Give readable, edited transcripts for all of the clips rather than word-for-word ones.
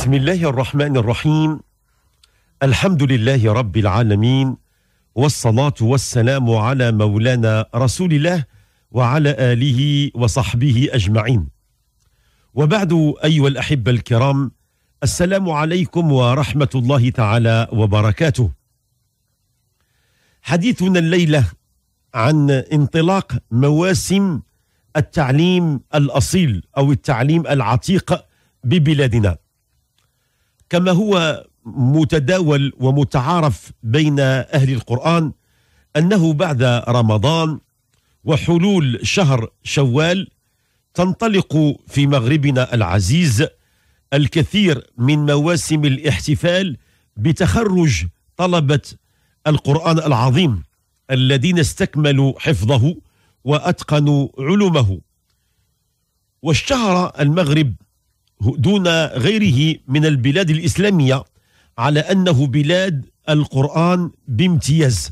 بسم الله الرحمن الرحيم. الحمد لله رب العالمين، والصلاة والسلام على مولانا رسول الله وعلى آله وصحبه أجمعين، وبعد. أيها الأحبة الكرام، السلام عليكم ورحمة الله تعالى وبركاته. حديثنا الليلة عن انطلاق مواسم التعليم الأصيل أو التعليم العتيق ببلادنا. كما هو متداول ومتعارف بين أهل القرآن أنه بعد رمضان وحلول شهر شوال تنطلق في مغربنا العزيز الكثير من مواسم الاحتفال بتخرج طلبة القرآن العظيم الذين استكملوا حفظه وأتقنوا علومه. واشتهر المغرب دون غيره من البلاد الإسلامية على أنه بلاد القرآن بامتياز،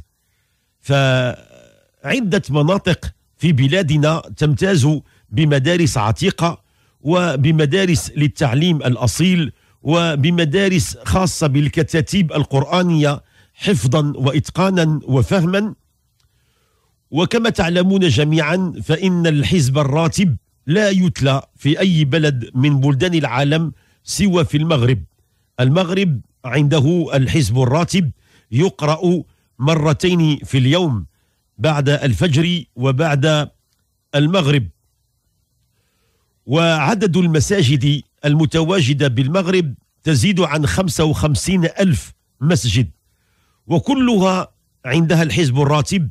فعدة مناطق في بلادنا تمتاز بمدارس عتيقة وبمدارس للتعليم الأصيل وبمدارس خاصة بالكتاتيب القرآنية حفظا وإتقانا وفهما. وكما تعلمون جميعا فإن الحزب الراتب لا يتلى في أي بلد من بلدان العالم سوى في المغرب. المغرب عنده الحزب الراتب يقرأ مرتين في اليوم، بعد الفجر وبعد المغرب. وعدد المساجد المتواجدة بالمغرب تزيد عن 55,000 مسجد، وكلها عندها الحزب الراتب.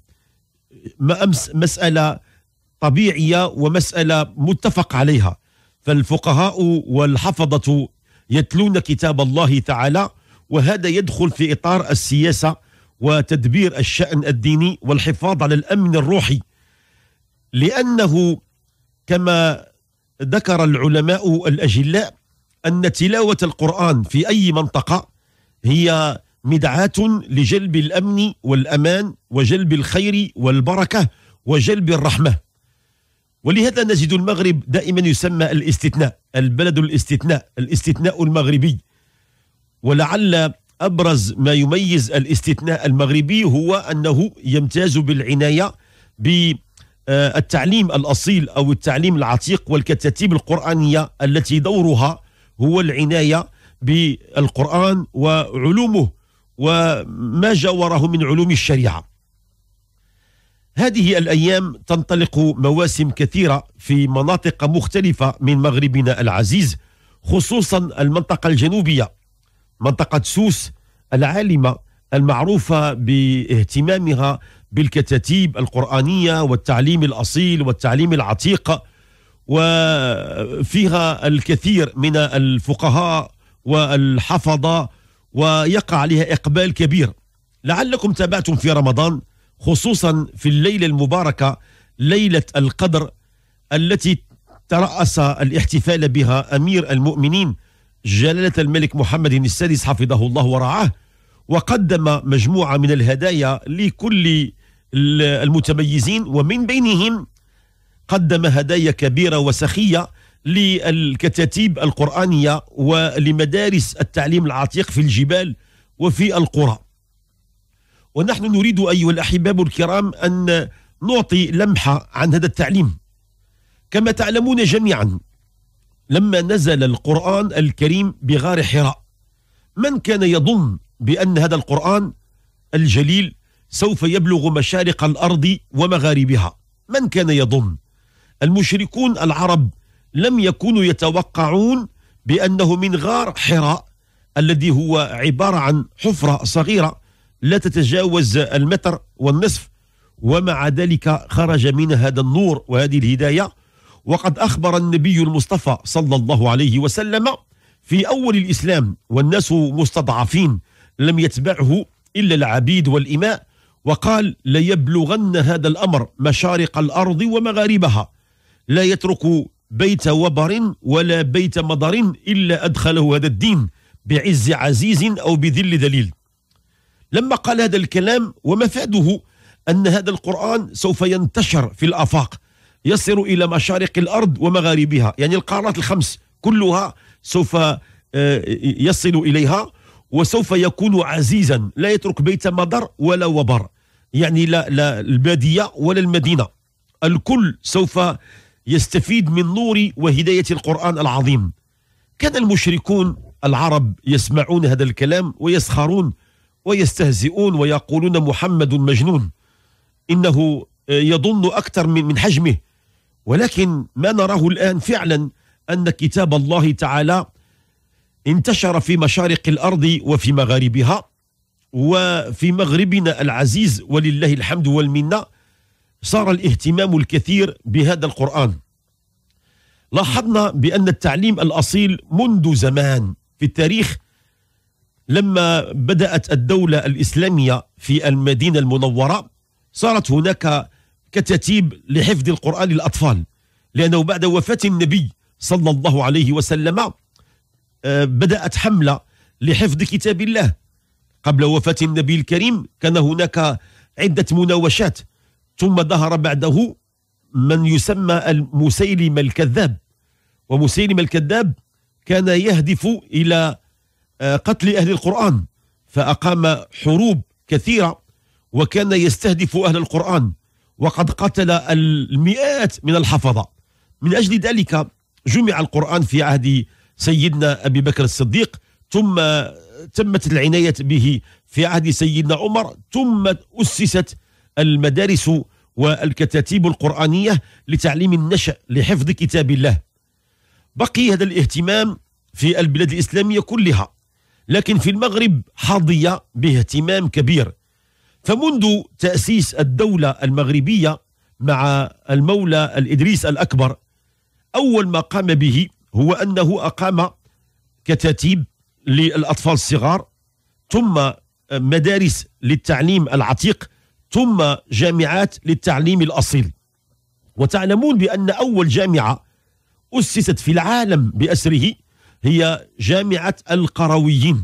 مسألة طبيعية ومسألة متفق عليها، فالفقهاء والحفظة يتلون كتاب الله تعالى، وهذا يدخل في إطار السياسة وتدبير الشأن الديني والحفاظ على الأمن الروحي، لأنه كما ذكر العلماء الأجلاء أن تلاوة القرآن في أي منطقة هي مدعاة لجلب الأمن والأمان وجلب الخير والبركة وجلب الرحمة. ولهذا نجد المغرب دائما يسمى الاستثناء، البلد الاستثناء المغربي. ولعل أبرز ما يميز الاستثناء المغربي هو أنه يمتاز بالعناية بالتعليم الأصيل أو التعليم العتيق والكتاتيب القرآنية التي دورها هو العناية بالقرآن وعلومه وما جاوره من علوم الشريعة. هذه الأيام تنطلق مواسم كثيرة في مناطق مختلفة من مغربنا العزيز، خصوصا المنطقة الجنوبية، منطقة سوس العالمة المعروفة باهتمامها بالكتاتيب القرآنية والتعليم الأصيل والتعليم العتيق، وفيها الكثير من الفقهاء والحفظة، ويقع عليها إقبال كبير. لعلكم تابعتم في رمضان خصوصا في الليلة المباركة ليلة القدر التي ترأس الاحتفال بها أمير المؤمنين جلالة الملك محمد السادس حفظه الله ورعاه، وقدم مجموعة من الهدايا لكل المتميزين، ومن بينهم قدم هدايا كبيرة وسخية للكتاتيب القرآنية ولمدارس التعليم العتيق في الجبال وفي القرى. ونحن نريد أيها الأحباب الكرام أن نعطي لمحة عن هذا التعليم. كما تعلمون جميعا لما نزل القرآن الكريم بغار حراء، من كان يظن بأن هذا القرآن الجليل سوف يبلغ مشارق الأرض ومغاربها؟ من كان يظن؟ المشركون العرب لم يكونوا يتوقعون بأنه من غار حراء الذي هو عبارة عن حفرة صغيرة لا تتجاوز المتر والنصف، ومع ذلك خرج من هذا النور وهذه الهداية. وقد أخبر النبي المصطفى صلى الله عليه وسلم في أول الإسلام والناس مستضعفين لم يتبعه إلا العبيد والإماء، وقال: ليبلغن هذا الأمر مشارق الأرض ومغاربها، لا يترك بيت وبر ولا بيت مضر إلا أدخله هذا الدين بعز عزيز أو بذل ذليل. لما قال هذا الكلام ومفاده أن هذا القرآن سوف ينتشر في الآفاق، يصل إلى مشارق الأرض ومغاربها، يعني القارات الخمس كلها سوف يصل إليها، وسوف يكون عزيزا لا يترك بيت مضر ولا وبر، يعني لا البادية ولا المدينة، الكل سوف يستفيد من نور وهداية القرآن العظيم. كان المشركون العرب يسمعون هذا الكلام ويسخرون ويستهزئون ويقولون محمد مجنون، إنه يظن أكثر من حجمه. ولكن ما نراه الآن فعلا أن كتاب الله تعالى انتشر في مشارق الأرض وفي مغاربها، وفي مغربنا العزيز ولله الحمد والمنة صار الاهتمام الكثير بهذا القرآن. لاحظنا بأن التعليم الأصيل منذ زمان في التاريخ، لما بدأت الدولة الإسلامية في المدينة المنورة صارت هناك كتاتيب لحفظ القرآن للأطفال، لأنه بعد وفاة النبي صلى الله عليه وسلم بدأت حملة لحفظ كتاب الله. قبل وفاة النبي الكريم كان هناك عدة مناوشات، ثم ظهر بعده من يسمى المسيلمة الكذاب، ومسيلمة الكذاب كان يهدف إلى قتل أهل القرآن، فأقام حروب كثيرة وكان يستهدف أهل القرآن، وقد قتل المئات من الحفظة. من أجل ذلك جمع القرآن في عهد سيدنا أبي بكر الصديق، ثم تمت العناية به في عهد سيدنا عمر، ثم أسست المدارس والكتاتيب القرآنية لتعليم النشأ لحفظ كتاب الله. بقي هذا الاهتمام في البلاد الإسلامية كلها، لكن في المغرب حظي باهتمام كبير. فمنذ تأسيس الدولة المغربية مع المولى الإدريس الأكبر، أول ما قام به هو أنه أقام كتاتيب للأطفال الصغار، ثم مدارس للتعليم العتيق، ثم جامعات للتعليم الأصيل. وتعلمون بأن أول جامعة أسست في العالم بأسره هي جامعة القرويين،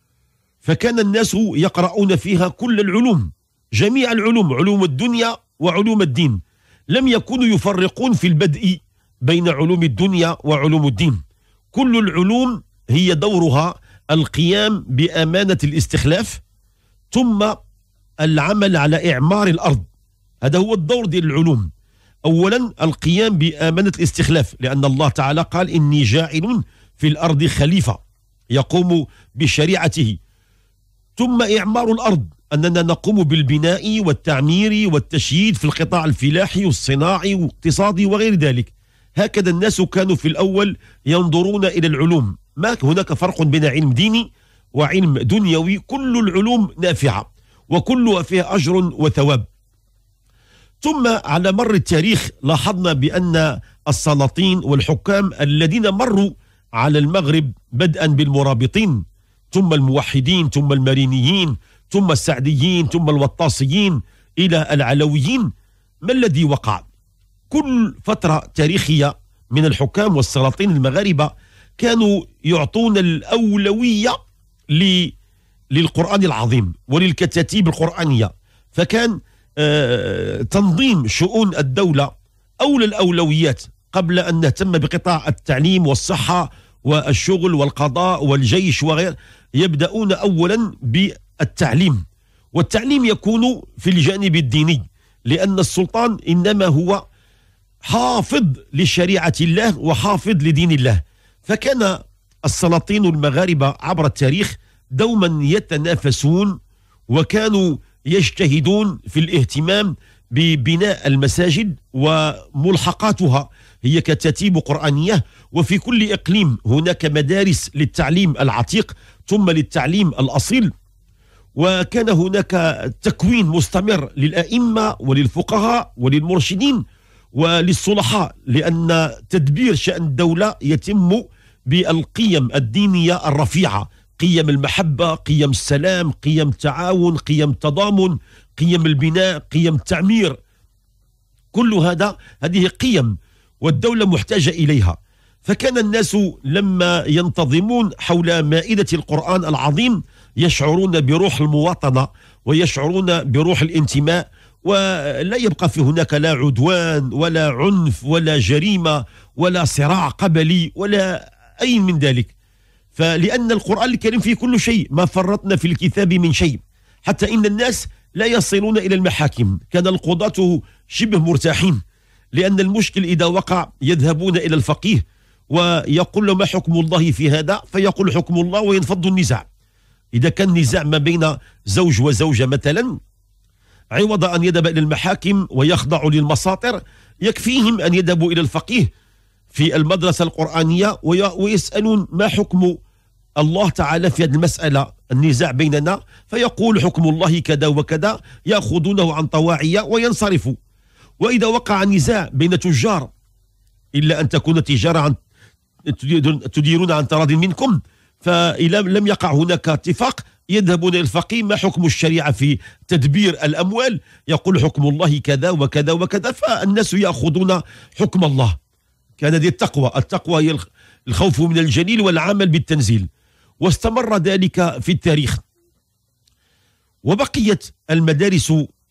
فكان الناس يقرؤون فيها كل العلوم، جميع العلوم، علوم الدنيا وعلوم الدين، لم يكونوا يفرقون في البدء بين علوم الدنيا وعلوم الدين. كل العلوم هي دورها القيام بأمانة الاستخلاف، ثم العمل على إعمار الأرض. هذا هو الدور ديال العلوم. أولا القيام بأمانة الاستخلاف، لأن الله تعالى قال إني جاعل في الأرض خليفة يقوم بشريعته. ثم إعمار الأرض، أننا نقوم بالبناء والتعمير والتشييد في القطاع الفلاحي والصناعي والاقتصادي وغير ذلك. هكذا الناس كانوا في الأول ينظرون إلى العلوم، ما هناك فرق بين علم ديني وعلم دنيوي، كل العلوم نافعة وكلها فيها أجر وثواب. ثم على مر التاريخ لاحظنا بأن السلاطين والحكام الذين مروا على المغرب، بدءا بالمرابطين، ثم الموحدين، ثم المارينيين، ثم السعديين، ثم الوطاسيين، إلى العلويين، ما الذي وقع؟ كل فترة تاريخية من الحكام والسلاطين المغاربة كانوا يعطون الأولوية للقرآن العظيم وللكتاتيب القرآنية، فكان تنظيم شؤون الدولة أولى الأولويات قبل أن نهتم بقطاع التعليم والصحة والشغل والقضاء والجيش وغير. يبدأون أولا بالتعليم، والتعليم يكون في الجانب الديني، لأن السلطان إنما هو حافظ لشريعة الله وحافظ لدين الله. فكان السلاطين المغاربة عبر التاريخ دوما يتنافسون، وكانوا يجتهدون في الاهتمام ببناء المساجد وملحقاتها، هي كتاتيب قرآنية. وفي كل إقليم هناك مدارس للتعليم العتيق ثم للتعليم الأصيل، وكان هناك تكوين مستمر للأئمة وللفقهاء وللمرشدين وللصلحاء، لأن تدبير شأن الدولة يتم بالقيم الدينية الرفيعة، قيم المحبة، قيم السلام، قيم التعاون، قيم التضامن، قيم البناء، قيم التعمير. كل هذه قيم والدولة محتاجة إليها. فكان الناس لما ينتظمون حول مائدة القرآن العظيم يشعرون بروح المواطنة ويشعرون بروح الانتماء، ولا يبقى في هناك لا عدوان ولا عنف ولا جريمة ولا صراع قبلي ولا أي من ذلك. فلأن القرآن الكريم فيه كل شيء، ما فرطنا في الكتاب من شيء، حتى إن الناس لا يصلون إلى المحاكم، كان القضاة شبه مرتاحين، لأن المشكل إذا وقع يذهبون إلى الفقيه ويقول له ما حكم الله في هذا، فيقول حكم الله وينفض النزاع. إذا كان نزاع ما بين زوج وزوجة مثلا، عوض أن يذهب إلى المحاكم ويخضعوا للمساطر، يكفيهم أن يذهبوا إلى الفقيه في المدرسة القرآنية ويسألون ما حكم الله تعالى في هذه المسألة، النزاع بيننا، فيقول حكم الله كذا وكذا، يأخذونه عن طواعية وينصرفوا. وإذا وقع نزاع بين تجار، إلا أن تكون تجارة عن تديرون عن تراض منكم، فإذا لم يقع هناك اتفاق يذهبون إلى الفقيه، ما حكم الشريعة في تدبير الأموال، يقول حكم الله كذا وكذا وكذا، فالناس يأخذون حكم الله. كان هذه التقوى هي الخوف من الجليل والعمل بالتنزيل، واستمر ذلك في التاريخ. وبقيت المدارس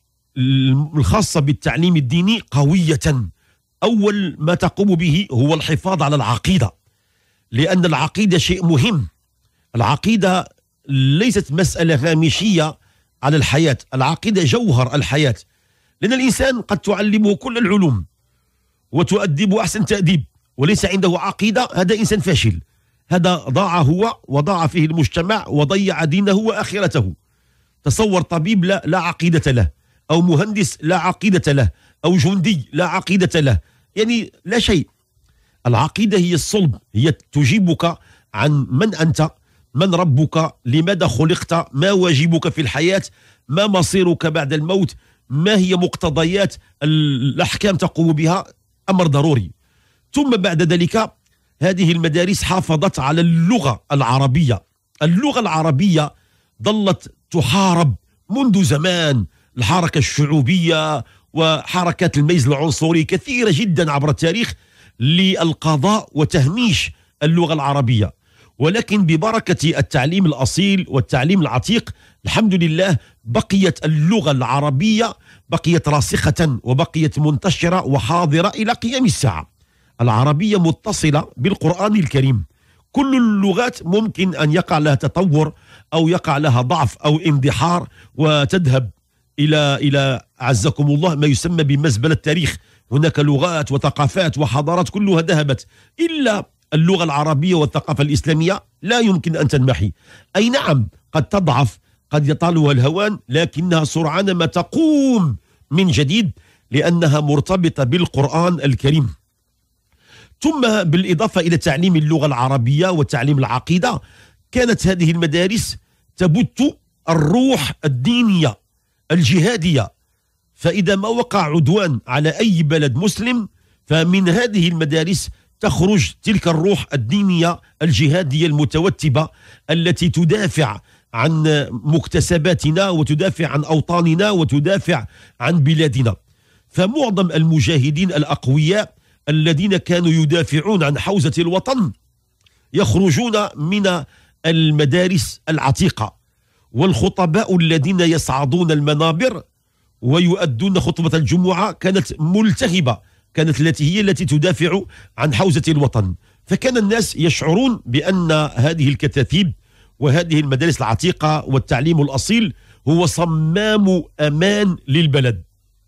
الخاصة بالتعليم الديني قوية. أول ما تقوم به هو الحفاظ على العقيدة، لأن العقيدة شيء مهم. العقيدة ليست مسألة هامشية على الحياة، العقيدة جوهر الحياة، لأن الإنسان قد تعلمه كل العلوم وتؤدبه أحسن تأديب، وليس عنده عقيدة، هذا إنسان فاشل، هذا ضاع هو وضاع فيه المجتمع وضيع دينه وآخرته. تصور طبيب لا عقيدة له، أو مهندس لا عقيدة له، أو جندي لا عقيدة له، يعني لا شيء. العقيدة هي الصلب، هي تجيبك عن من أنت، من ربك، لماذا خلقت، ما واجبك في الحياة، ما مصيرك بعد الموت، ما هي مقتضيات الأحكام تقوم بها، أمر ضروري. ثم بعد ذلك هذه المدارس حافظت على اللغة العربية. اللغة العربية ظلت تحارب منذ زمان، الحركة الشعوبية وحركات الميز العنصري كثيرة جدا عبر التاريخ للقضاء وتهميش اللغة العربية. ولكن ببركة التعليم الأصيل والتعليم العتيق الحمد لله بقيت اللغة العربية، بقيت راسخة وبقيت منتشرة وحاضرة إلى قيام الساعة. العربية متصلة بالقرآن الكريم. كل اللغات ممكن أن يقع لها تطور أو يقع لها ضعف أو اندحار وتذهب إلى أعزكم الله ما يسمى بمزبلة التاريخ. هناك لغات وثقافات وحضارات كلها ذهبت، إلا اللغة العربية والثقافة الإسلامية لا يمكن أن تنمحي. أي نعم قد تضعف، قد يطالها الهوان، لكنها سرعان ما تقوم من جديد لأنها مرتبطة بالقرآن الكريم. ثم بالإضافة إلى تعليم اللغة العربية وتعليم العقيدة، كانت هذه المدارس تبث الروح الدينية الجهادية. فإذا ما وقع عدوان على أي بلد مسلم، فمن هذه المدارس تخرج تلك الروح الدينية الجهادية المتوتبة التي تدافع عن مكتسباتنا وتدافع عن أوطاننا وتدافع عن بلادنا. فمعظم المجاهدين الأقوياء الذين كانوا يدافعون عن حوزة الوطن يخرجون من المدارس العتيقة، والخطباء الذين يصعدون المنابر ويؤدون خطبة الجمعة كانت ملتهبة، كانت هي التي تدافع عن حوزة الوطن. فكان الناس يشعرون بأن هذه الكتاتيب وهذه المدارس العتيقة والتعليم الأصيل هو صمام أمان للبلد.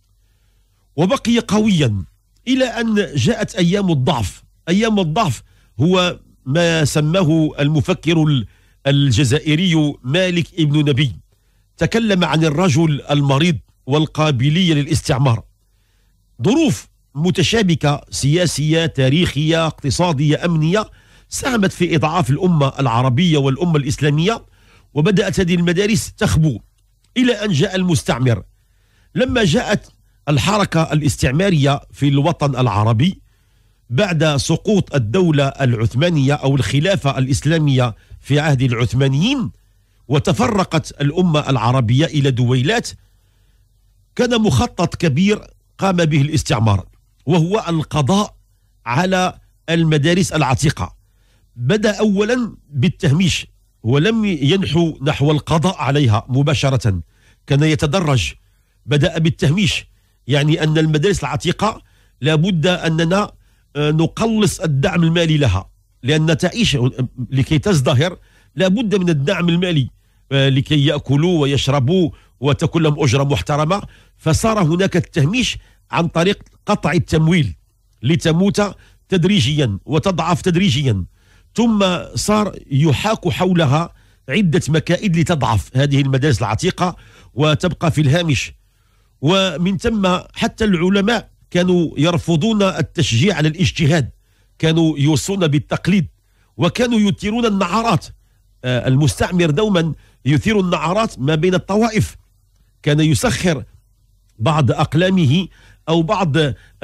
وبقي قويا إلى أن جاءت أيام الضعف. أيام الضعف هو ما سماه المفكر الجزائري مالك ابن نبي، تكلم عن الرجل المريض والقابلية للاستعمار. ظروف متشابكة سياسية تاريخية اقتصادية أمنية ساهمت في إضعاف الأمة العربية والأمة الإسلامية، وبدأت هذه المدارس تخبو إلى أن جاء المستعمر. لما جاءت الحركة الاستعمارية في الوطن العربي بعد سقوط الدولة العثمانية أو الخلافة الإسلامية في عهد العثمانيين، وتفرقت الأمة العربية إلى دويلات، كان مخطط كبير قام به الاستعمار، وهو القضاء على المدارس العتيقة. بدأ أولا بالتهميش، ولم ينحو نحو القضاء عليها مباشرة، كان يتدرج. بدأ بالتهميش، يعني أن المدارس العتيقة لابد أننا نقلص الدعم المالي لها، لأن تعيش لكي تزدهر لابد من الدعم المالي لكي يأكلوا ويشربوا وتكون لهم أجرة محترمة. فصار هناك التهميش عن طريق قطع التمويل لتموت تدريجيا وتضعف تدريجيا، ثم صار يحاك حولها عدة مكائد لتضعف هذه المدارس العتيقة وتبقى في الهامش. ومن ثم حتى العلماء كانوا يرفضون التشجيع على الاجتهاد، كانوا يوصون بالتقليد وكانوا يثيرون النعرات. المستعمر دوما يثير النعرات ما بين الطوائف، كان يسخر بعض أقلامه أو بعض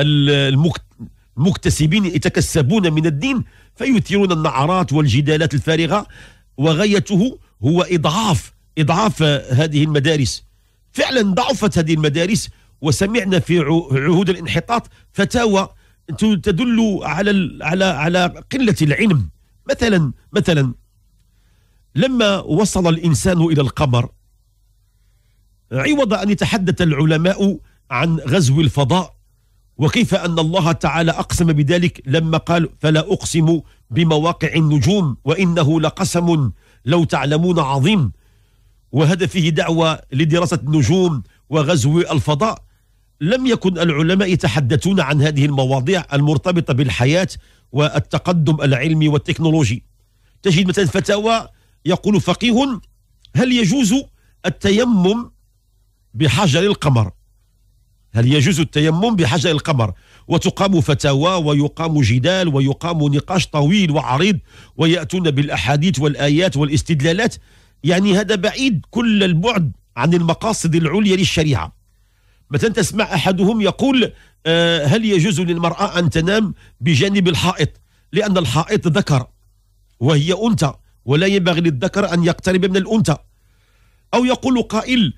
المكتسبين يتكسبون من الدين فيثيرون النعرات والجدالات الفارغة، وغايته هو إضعاف هذه المدارس. فعلا ضعفت هذه المدارس، وسمعنا في عهود الانحطاط فتاوى تدل على قلة العلم. مثلا لما وصل الإنسان إلى القمر، عوض أن يتحدث العلماء عن غزو الفضاء وكيف أن الله تعالى أقسم بذلك لما قال فلا أقسم بمواقع النجوم وإنه لقسم لو تعلمون عظيم، وهدفه دعوة لدراسة النجوم وغزو الفضاء، لم يكن العلماء يتحدثون عن هذه المواضيع المرتبطة بالحياة والتقدم العلمي والتكنولوجي. تجد مثلا فتاوى يقول فقيه هل يجوز التيمم بحجر القمر؟ هل يجوز التيمم بحجر القمر؟ وتقام فتاوى ويقام جدال ويقام نقاش طويل وعريض، ويأتون بالأحاديث والآيات والاستدلالات. يعني هذا بعيد كل البعد عن المقاصد العليا للشريعة. مثلا تسمع أحدهم يقول هل يجوز للمرأة أن تنام بجانب الحائط لأن الحائط ذكر وهي أنثى ولا ينبغي للذكر أن يقترب من الأنثى. أو يقول قائل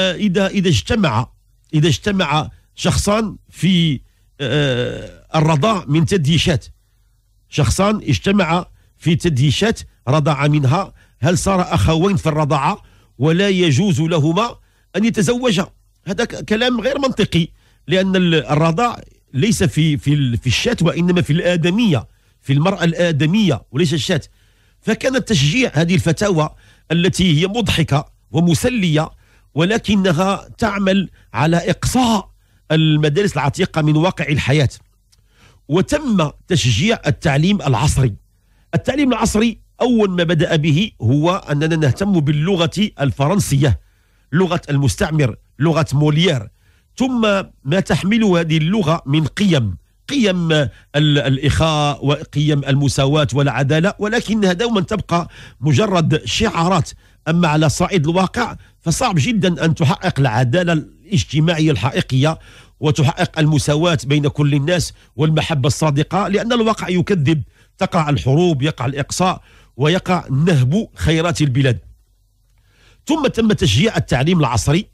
إذا اجتمع شخصان في الرضاع من تدهيشات، شخصان اجتمع في تدهيشات رضع منها، هل صار أخوين في الرضاعة ولا يجوز لهما أن يتزوجا؟ هذا كلام غير منطقي، لأن الرضاع ليس في الشاة وإنما في الآدمية، في المرأة الآدمية وليس الشاة. فكان تشجيع هذه الفتاوى التي هي مضحكة ومسلية ولكنها تعمل على إقصاء المدارس العتيقة من واقع الحياة. وتم تشجيع التعليم العصري. التعليم العصري أول ما بدأ به هو أننا نهتم باللغة الفرنسية، لغة المستعمر، لغة موليير، ثم ما تحمله هذه اللغة من قيم الإخاء وقيم المساواة والعدالة، ولكنها دوما تبقى مجرد شعارات. أما على صعيد الواقع فصعب جدا أن تحقق العدالة الاجتماعية الحقيقية وتحقق المساواة بين كل الناس والمحبة الصادقة، لأن الواقع يكذب. تقع الحروب، يقع الإقصاء، ويقع نهب خيرات البلاد. ثم تم تشجيع التعليم العصري،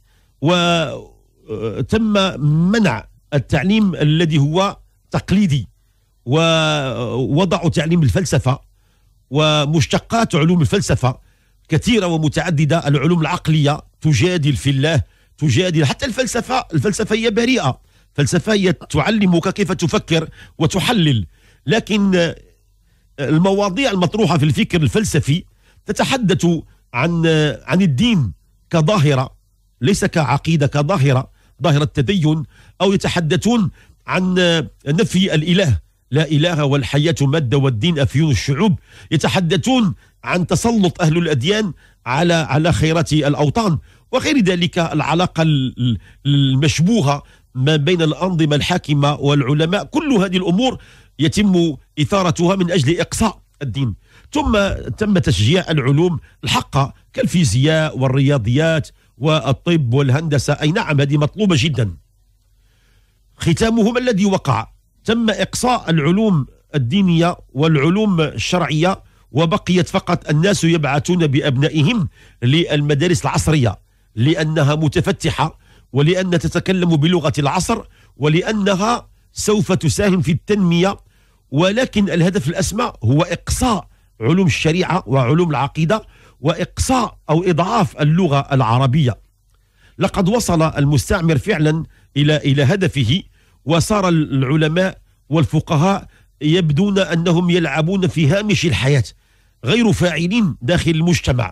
وتم منع التعليم الذي هو تقليدي، ووضعوا تعليم الفلسفة ومشتقات علوم الفلسفة كثيرة ومتعددة. العلوم العقلية تجادل في الله، تجادل حتى الفلسفة هي بريئة، الفلسفة هي تعلمك كيف تفكر وتحلل، لكن المواضيع المطروحة في الفكر الفلسفي تتحدث عن الدين كظاهرة ليس كعقيدة، كظاهرة، ظاهرة التدين، أو يتحدثون عن نفي الإله، لا إله والحياة مادة والدين أفيون الشعوب. يتحدثون عن تسلط أهل الأديان على خيرات الأوطان وغير ذلك. العلاقة المشبوهة ما بين الأنظمة الحاكمة والعلماء، كل هذه الأمور يتم إثارتها من أجل إقصاء الدين. ثم تم تشجيع العلوم الحقة كالفيزياء والرياضيات والطب والهندسة. أي نعم، هذه مطلوبة جدا. ختامه ما الذي وقع؟ تم إقصاء العلوم الدينية والعلوم الشرعية، وبقيت فقط الناس يبعثون بأبنائهم للمدارس العصرية لأنها متفتحة، ولأن تتكلم بلغة العصر، ولأنها سوف تساهم في التنمية. ولكن الهدف الأسمى هو إقصاء علوم الشريعة وعلوم العقيدة، وإقصاء أو إضعاف اللغة العربية. لقد وصل المستعمر فعلا إلى هدفه، وصار العلماء والفقهاء يبدون أنهم يلعبون في هامش الحياة، غير فاعلين داخل المجتمع.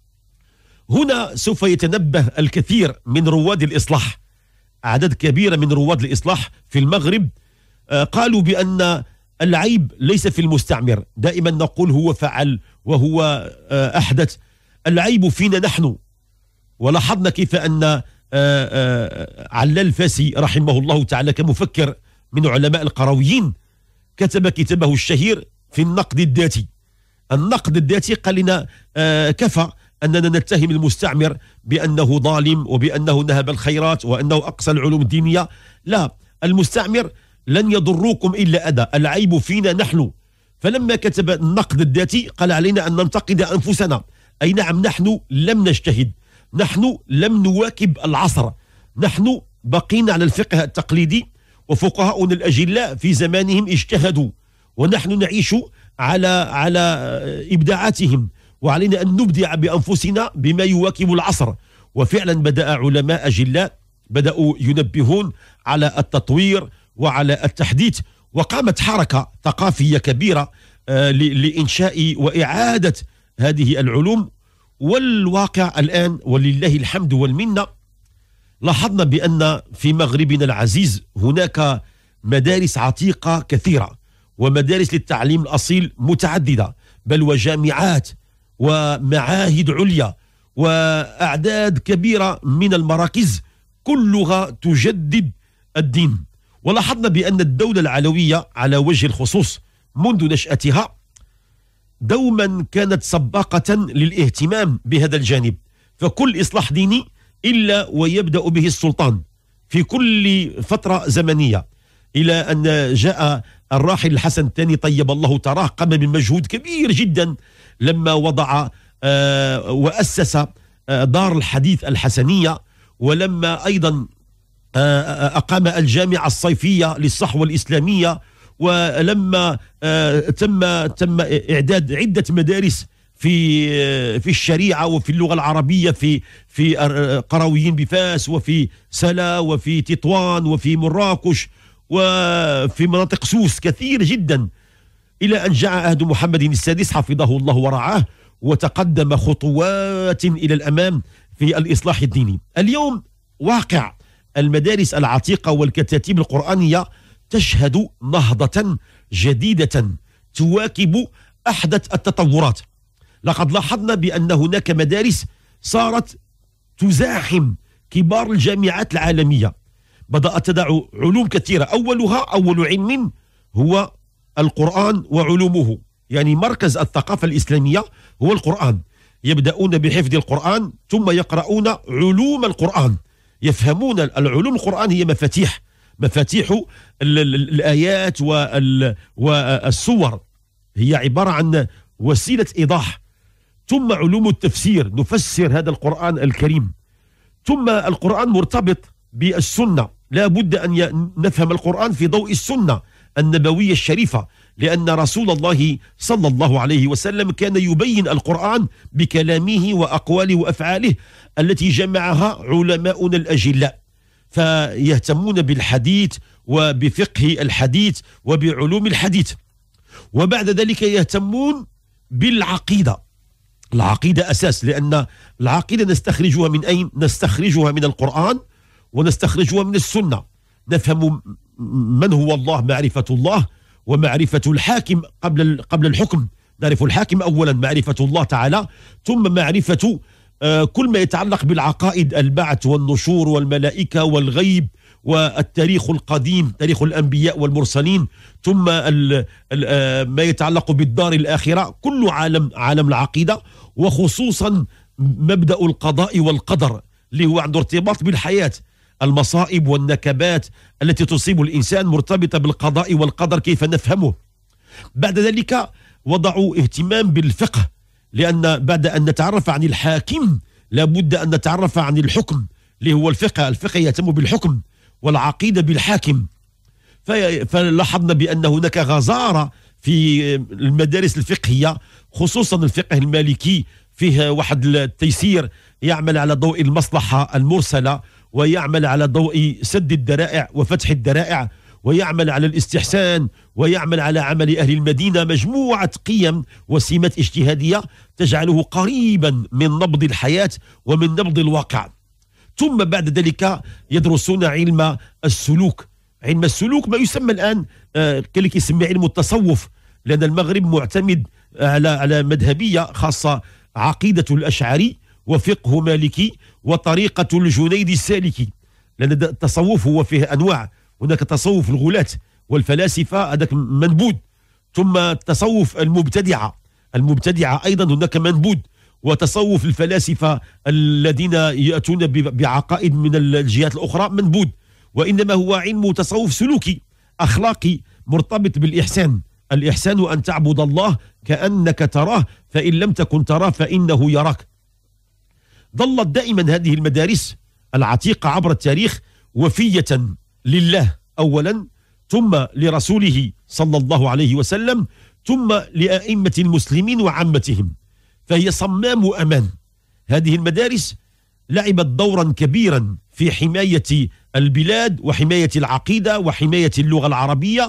هنا سوف يتنبه الكثير من رواد الإصلاح. عدد كبير من رواد الإصلاح في المغرب قالوا بأن العيب ليس في المستعمر. دائما نقول هو فعل وهو أحدث، العيب فينا نحن. ولاحظنا كيف أن علال فاسي رحمه الله تعالى كمفكر من علماء القرويين كتب كتابه الشهير في النقد الذاتي. النقد الذاتي قال لنا كفى أننا نتهم المستعمر بأنه ظالم وبأنه نهب الخيرات وأنه أقصى العلوم الدينية. لا، المستعمر لن يضروكم إلا أذى، العيب فينا نحن. فلما كتب النقد الذاتي قال علينا أن ننتقد أنفسنا. أي نعم، نحن لم نجتهد، نحن لم نواكب العصر، نحن بقينا على الفقه التقليدي، وفقهاؤنا الأجلاء في زمانهم اجتهدوا، ونحن نعيش على إبداعاتهم، وعلينا أن نبدع بأنفسنا بما يواكب العصر. وفعلا بدأ علماء أجلاء بدأوا ينبهون على التطوير وعلى التحديث، وقامت حركة ثقافية كبيرة لإنشاء وإعادة هذه العلوم. والواقع الآن ولله الحمد والمنة لاحظنا بأن في مغربنا العزيز هناك مدارس عتيقة كثيرة، ومدارس للتعليم الأصيل متعددة، بل وجامعات ومعاهد عليا وأعداد كبيرة من المراكز كلها تجدد الدين. ولاحظنا بأن الدولة العلوية على وجه الخصوص منذ نشأتها دوما كانت سباقة للاهتمام بهذا الجانب، فكل إصلاح ديني إلا ويبدأ به السلطان في كل فترة زمنية، إلى أن جاء الراحل الحسن الثاني طيب الله تراه، قام بمجهود كبير جدا لما وضع وأسس دار الحديث الحسنية، ولما أيضا أقام الجامعة الصيفية للصحوة الإسلامية، ولما تم إعداد عدة مدارس في الشريعة وفي اللغة العربية في قرويين بفاس وفي سلا وفي تطوان وفي مراكش وفي مناطق سوس كثير جدا، إلى أن جاء عهد محمد السادس حفظه الله ورعاه وتقدم خطوات إلى الأمام في الإصلاح الديني. اليوم واقع المدارس العتيقة والكتاتيب القرآنية تشهد نهضة جديدة تواكب أحدث التطورات. لقد لاحظنا بأن هناك مدارس صارت تزاحم كبار الجامعات العالمية، بدأت تدع علوم كثيرة، أول علم هو القرآن وعلومه، يعني مركز الثقافة الإسلامية هو القرآن. يبدأون بحفظ القرآن ثم يقرؤون علوم القرآن، يفهمون العلوم القرآن هي مفاتيح الآيات والسور، هي عبارة عن وسيلة إيضاح. ثم علوم التفسير، نفسر هذا القرآن الكريم. ثم القرآن مرتبط بالسنة، لا بد أن نفهم القرآن في ضوء السنة النبوية الشريفة، لأن رسول الله صلى الله عليه وسلم كان يبين القرآن بكلامه وأقواله وأفعاله التي جمعها علماؤنا الأجلاء، فيهتمون بالحديث وبفقه الحديث وبعلوم الحديث. وبعد ذلك يهتمون بالعقيدة. العقيدة أساس، لأن العقيدة نستخرجها من أين؟ نستخرجها من القرآن ونستخرجها من السنة. نفهم من هو الله، معرفة الله ومعرفة الحاكم قبل الحكم. نعرف الحاكم أولا، معرفة الله تعالى، ثم معرفة كل ما يتعلق بالعقائد، البعث والنشور والملائكة والغيب والتاريخ القديم، تاريخ الأنبياء والمرسلين، ثم ما يتعلق بالدار الآخرة، كل عالم العقيدة، وخصوصا مبدأ القضاء والقدر اللي هو عنده ارتباط بالحياة. المصائب والنكبات التي تصيب الإنسان مرتبطة بالقضاء والقدر، كيف نفهمه. بعد ذلك وضعوا اهتمام بالفقه، لأن بعد أن نتعرف عن الحاكم لابد أن نتعرف عن الحكم اللي هو الفقه. الفقه يهتم بالحكم والعقيدة بالحاكم. فلاحظنا بأن هناك غزارة في المدارس الفقهية، خصوصا الفقه المالكي، فيه واحد التيسير يعمل على ضوء المصلحة المرسلة، ويعمل على ضوء سد الذرائع وفتح الذرائع، ويعمل على الاستحسان ويعمل على عمل أهل المدينة، مجموعة قيم وسمات اجتهادية تجعله قريبا من نبض الحياة ومن نبض الواقع. ثم بعد ذلك يدرسون علم السلوك. علم السلوك ما يسمى الآن كما يسمى علم التصوف، لأن المغرب معتمد على مذهبية خاصة، عقيدة الأشعري وفقه مالكي وطريقة الجنيد السالكي، لأن التصوف هو فيه أنواع، هناك تصوف الغلاة والفلاسفة هذاك منبود، ثم التصوف المبتدعة أيضا هناك منبود، وتصوف الفلاسفة الذين يأتون بعقائد من الجهات الأخرى منبود، وإنما هو علم تصوف سلوكي أخلاقي مرتبط بالإحسان. الإحسان أن تعبد الله كأنك تراه فإن لم تكن تراه فإنه يراك. ظلت دائما هذه المدارس العتيقة عبر التاريخ وفية لله أولا، ثم لرسوله صلى الله عليه وسلم، ثم لأئمة المسلمين وعامتهم، فهي صمام أمان. هذه المدارس لعبت دورا كبيرا في حماية البلاد وحماية العقيدة وحماية اللغة العربية،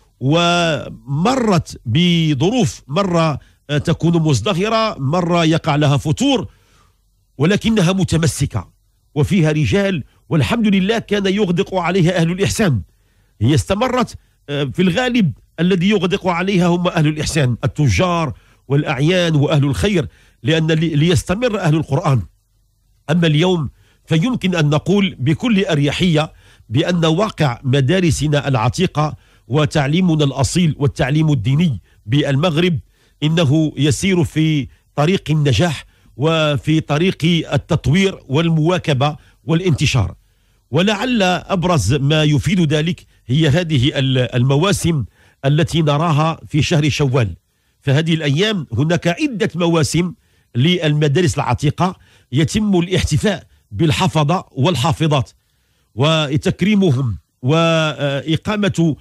ومرت بظروف، مرة تكون مزدهرة، مرة يقع لها فتور، ولكنها متمسكة وفيها رجال، والحمد لله كان يغدق عليها أهل الإحسان. هي استمرت في الغالب الذي يغدق عليها هم أهل الإحسان، التجار والأعيان وأهل الخير، لأن ليستمر أهل القرآن. أما اليوم فيمكن أن نقول بكل أريحية بأن واقع مدارسنا العتيقة وتعليمنا الأصيل والتعليم الديني بالمغرب إنه يسير في طريق النجاح وفي طريق التطوير والمواكبة والانتشار. ولعل أبرز ما يفيد ذلك هي هذه المواسم التي نراها في شهر شوال. فهذه الأيام هناك عدة مواسم للمدارس العتيقة يتم الاحتفاء بالحفظة والحافظات وتكريمهم وإقامة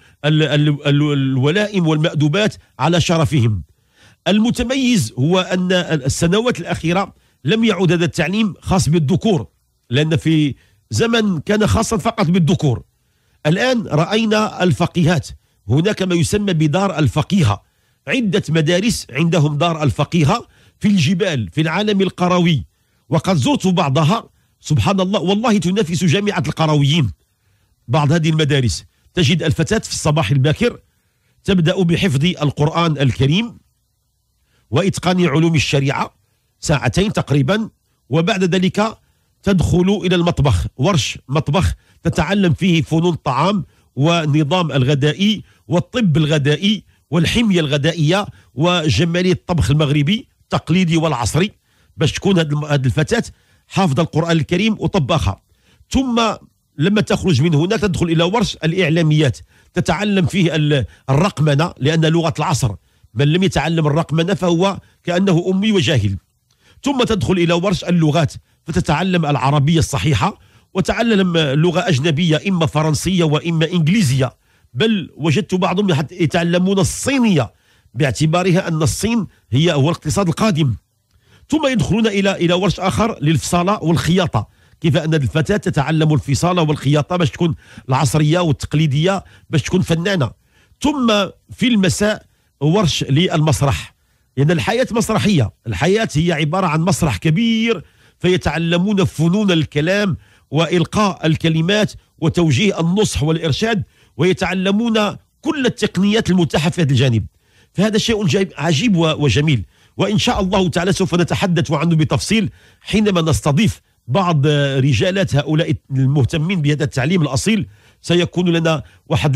الولائم والمأدوبات على شرفهم. المتميز هو أن السنوات الأخيرة لم يعد هذا التعليم خاص بالذكور، لأن في زمن كان خاصا فقط بالذكور. الآن رأينا الفقيهات، هناك ما يسمى بدار الفقيهة، عدة مدارس عندهم دار الفقيهة في الجبال في العالم القروي، وقد زرت بعضها سبحان الله والله تنافس جامعة القرويين. بعض هذه المدارس تجد الفتاة في الصباح الباكر تبدأ بحفظ القرآن الكريم وإتقان علوم الشريعة ساعتين تقريبا، وبعد ذلك تدخل إلى المطبخ، ورش مطبخ تتعلم فيه فنون الطعام ونظام الغذائي والطب الغذائي والحمية الغذائية وجمالية الطبخ المغربي التقليدي والعصري، باش تكون هذه الفتاة حافظة القرآن الكريم وطباخة. ثم لما تخرج من هنا تدخل إلى ورش الإعلاميات تتعلم فيه الرقمنة، لأن لغة العصر من لم يتعلم الرقمنة فهو كأنه أمي وجاهل. ثم تدخل إلى ورش اللغات فتتعلم العربية الصحيحة وتعلم لغة أجنبية إما فرنسية وإما إنجليزية، بل وجدت بعضهم حتى يتعلمون الصينية باعتبارها أن الصين هو الاقتصاد القادم. ثم يدخلون إلى ورش آخر للفصالة والخياطة، كيف أن الفتاة تتعلم الفصالة والخياطة باش تكون العصرية والتقليدية باش تكون فنانة. ثم في المساء ورش للمسرح، لأن يعني الحياة مسرحية، الحياة هي عبارة عن مسرح كبير، فيتعلمون فنون الكلام وإلقاء الكلمات وتوجيه النصح والإرشاد، ويتعلمون كل التقنيات المتاحة في هذا الجانب. فهذا شيء عجيب وجميل، وإن شاء الله تعالى سوف نتحدث عنه بتفصيل حينما نستضيف بعض رجالات هؤلاء المهتمين بهذا التعليم الأصيل. سيكون لنا واحد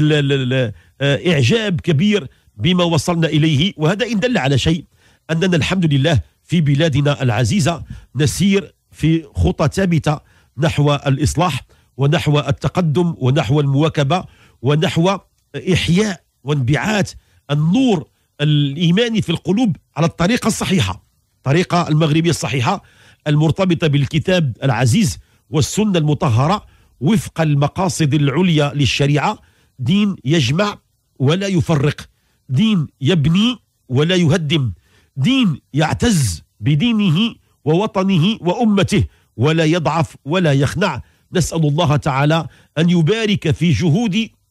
إعجاب كبير بما وصلنا إليه، وهذا إن دل على شيء أننا الحمد لله في بلادنا العزيزة نسير في خطى ثابتة نحو الإصلاح ونحو التقدم ونحو المواكبة ونحو إحياء وانبعاث النور الإيماني في القلوب على الطريقة الصحيحة، الطريقة المغربية الصحيحة المرتبطة بالكتاب العزيز والسنة المطهرة وفق المقاصد العليا للشريعة. دين يجمع ولا يفرق، دين يبني ولا يهدم، دين يعتز بدينه ووطنه وأمته ولا يضعف ولا يخنع. نسأل الله تعالى أن يبارك في جهود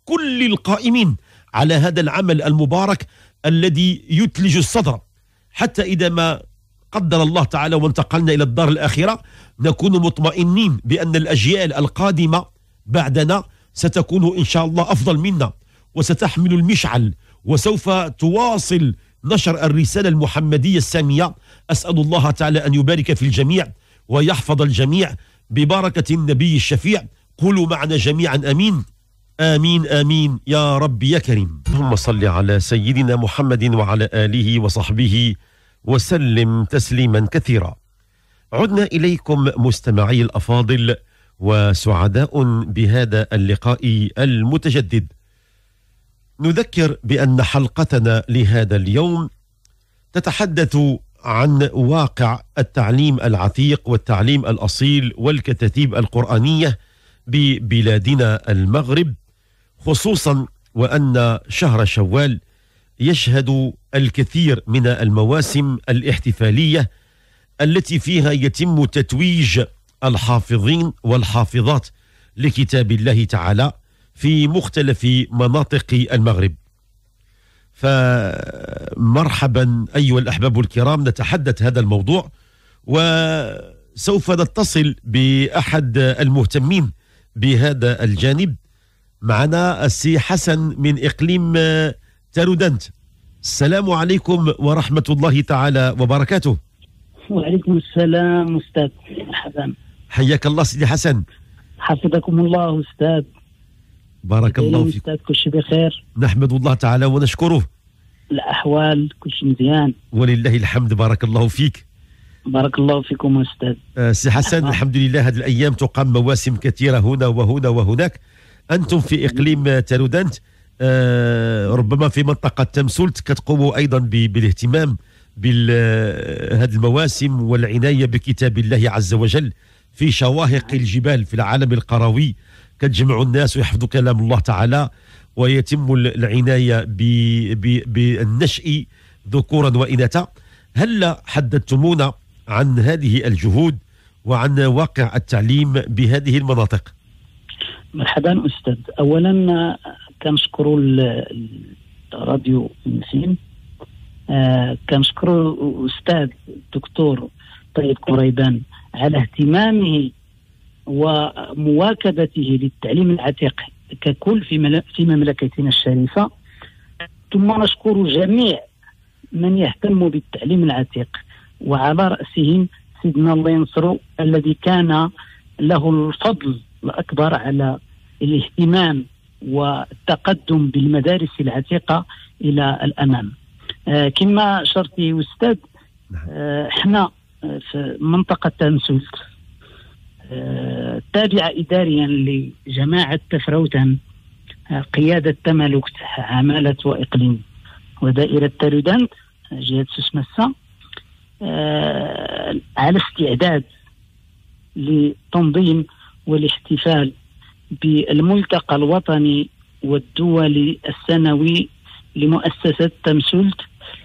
كل القائمين على هذا العمل المبارك الذي يثلج الصدر، حتى إذا ما قدر الله تعالى وانتقلنا إلى الدار الآخرة نكون مطمئنين بأن الأجيال القادمة بعدنا ستكون إن شاء الله أفضل منا، وستحمل المشعل، وسوف تواصل نشر الرسالة المحمدية السامية. أسأل الله تعالى أن يبارك في الجميع ويحفظ الجميع ببركة النبي الشفيع. قولوا معنا جميعا آمين آمين آمين يا رب يا كريم. اللهم صل على سيدنا محمد وعلى آله وصحبه وسلم تسليما كثيرا. عدنا إليكم مستمعي الأفاضل وسعداء بهذا اللقاء المتجدد. نذكر بأن حلقتنا لهذا اليوم تتحدث عن واقع التعليم العتيق والتعليم الأصيل والكتاتيب القرآنية ببلادنا المغرب، خصوصا وأن شهر شوال يشهد الكثير من المواسم الاحتفالية التي فيها يتم تتويج الحافظين والحافظات لكتاب الله تعالى في مختلف مناطق المغرب. فمرحبا أيها الأحباب الكرام، نتحدث هذا الموضوع وسوف نتصل بأحد المهتمين بهذا الجانب. معنا السي حسن من إقليم تارودنت. السلام عليكم ورحمة الله تعالى وبركاته. وعليكم السلام أستاذ حسن. حياك الله سيدي حسن. حفظكم الله أستاذ. بارك الله فيك أستاذ. كل شيء بخير، نحمد الله تعالى ونشكره. الأحوال كل شيء مزيان ولله الحمد. بارك الله فيك. بارك الله فيكم أستاذ. سي حسن، الحمد لله هذه الأيام تقام مواسم كثيرة هنا وهنا وهناك. أنتم في إقليم تارودنت، ربما في منطقة تمسلت كتقوموا أيضا بالاهتمام بهذه المواسم والعناية بكتاب الله عز وجل في شواهق الجبال في العالم القروي. كتجمعوا الناس ويحفظوا كلام الله تعالى، ويتم العناية بالنشء ذكورا وإناثا. هل حدثتمونا عن هذه الجهود وعن واقع التعليم بهذه المناطق؟ مرحبا أستاذ. أولا كنشكروا الراديو نسيم، كنشكروا أستاذ الدكتور طيب كريبان على اهتمامه ومواكبته للتعليم العتيق ككل في مملكتنا الشريفة. ثم نشكر جميع من يهتم بالتعليم العتيق، وعلى رأسهم سيدنا الله ينصره الذي كان له الفضل الأكبر على الاهتمام والتقدم بالمدارس العتيقة إلى الأمام. كما أشرتي أستاذ، احنا في منطقة تنسلت تابعة إداريا لجماعة تفروتن قيادة تملكت عمالة وإقليم ودائرة تارودنت جهة سوسمسة، على استعداد لتنظيم والاحتفال بالملتقى الوطني والدولي السنوي لمؤسسة تمسلت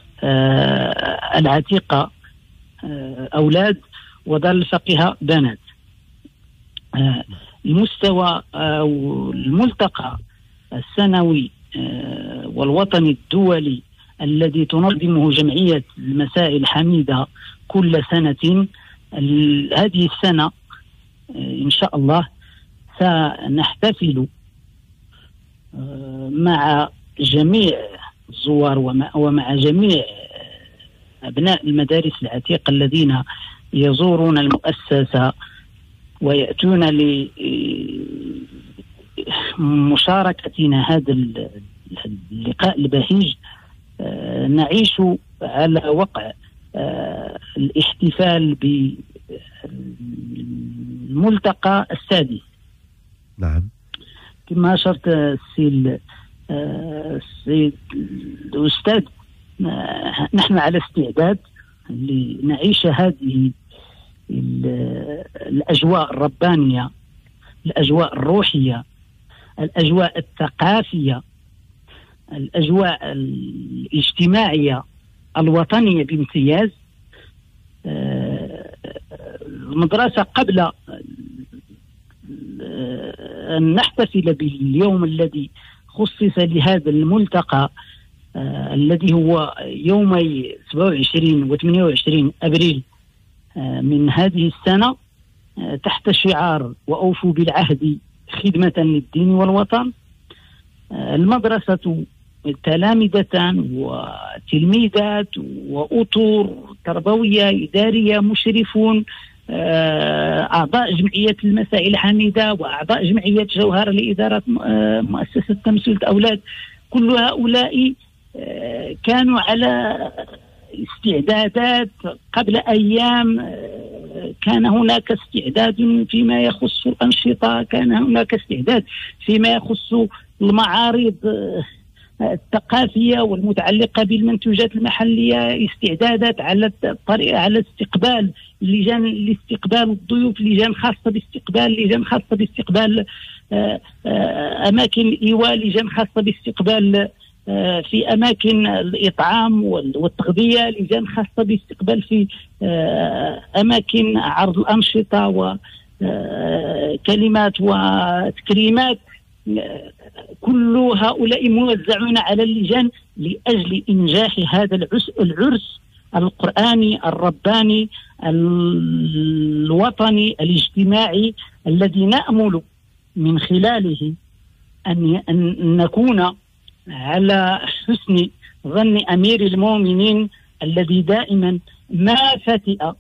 العتيقة أولاد ودار الفقيه بنات. المستوى أو الملتقى السنوي والوطني الدولي الذي تنظمه جمعية المسائل حميدة كل سنة، هذه السنة إن شاء الله سنحتفل مع جميع الزوار ومع جميع أبناء المدارس العتيقة الذين يزورون المؤسسة ويأتون لمشاركتنا هذا اللقاء البهيج. نعيش على وقع الاحتفال بالملتقى السادس. نعم. كما أشرت السيد الأستاذ، نحن على استعداد لنعيش هذه الأجواء الربانية، الأجواء الروحية، الأجواء الثقافية، الأجواء الاجتماعية الوطنية بامتياز. المدرسة قبل أن نحتفل باليوم الذي خصص لهذا الملتقى الذي هو يومي 27 و 28 أبريل من هذه السنة، تحت شعار وأوفوا بالعهد خدمة للدين والوطن. المدرسة تلامذة وتلميذات وأطر تربوية إدارية، مشرفون، أعضاء جمعية المسائل الحميدة وأعضاء جمعية جوهر لإدارة مؤسسة تمثيل الأولاد، كل هؤلاء كانوا على استعدادات قبل أيام. كان هناك استعداد فيما يخص الأنشطة، كان هناك استعداد فيما يخص المعارض الثقافية والمتعلقة بالمنتوجات المحلية، استعدادات على الطريقة على استقبال لجان لاستقبال الضيوف، لجان خاصة باستقبال، لجان خاصة باستقبال أماكن الإيواء، لجان خاصة باستقبال في أماكن الإطعام والتغذية، لجان خاصة باستقبال في أماكن عرض الأنشطة وكلمات وتكريمات. كل هؤلاء موزعون على اللجان لأجل إنجاح هذا العرس القرآني الرباني الوطني الاجتماعي، الذي نأمل من خلاله أن نكون على حسن ظن أمير المؤمنين الذي دائما ما فتئ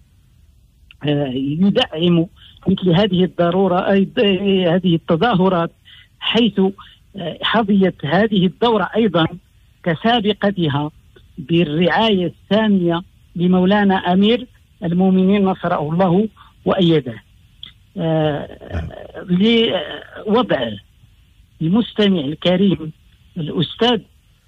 يدعم مثل هذه هذه التظاهرات، حيث حظيت هذه الدورة أيضا كسابقتها بالرعاية السامية لمولانا أمير المؤمنين نصره الله وأيده. لوضع المستمع الكريم الأستاذ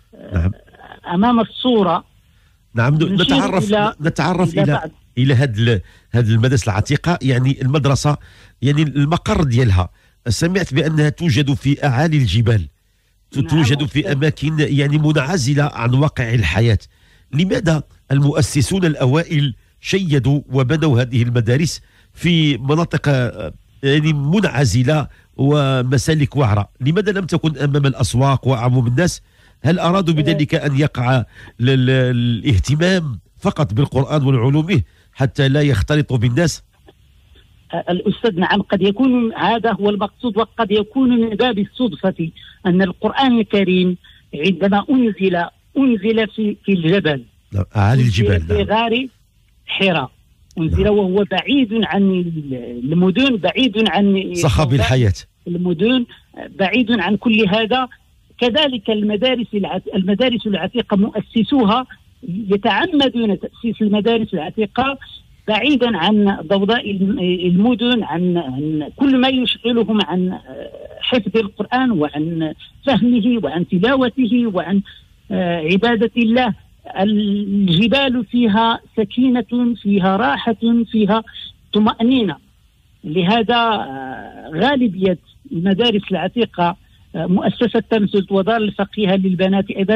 أمام الصورة، نعم، نتعرف إلى هذه المدرسة العتيقة. يعني المدرسة، يعني المقر ديالها سمعت بأنها توجد في أعالي الجبال، توجد في أماكن يعني منعزلة عن واقع الحياة. لماذا المؤسسون الأوائل شيدوا وبنوا هذه المدارس في مناطق يعني منعزلة ومسالك وعرة؟ لماذا لم تكن أمام الأسواق وعموم الناس؟ هل أرادوا بذلك أن يقع الاهتمام فقط بالقرآن والعلوم حتى لا يختلطوا بالناس؟ الأستاذ، نعم، قد يكون هذا هو المقصود، وقد يكون من باب الصدفة أن القرآن الكريم عندما أنزل في الجبل، أعالي الجبال، في غار حراء، أنزل وهو بعيد عن المدن، بعيد عن صخب الحياة، المدن بعيد عن كل هذا. كذلك المدارس العتيقة مؤسسوها يتعمدون تأسيس المدارس العتيقة بعيدا عن ضوضاء المدن، عن كل ما يشغلهم عن حفظ القرآن وعن فهمه وعن تلاوته وعن عبادة الله. الجبال فيها سكينة، فيها راحة، فيها طمأنينة. لهذا غالبية المدارس العتيقة، مؤسسة تمثيل ودار الفقيه للبنات أيضا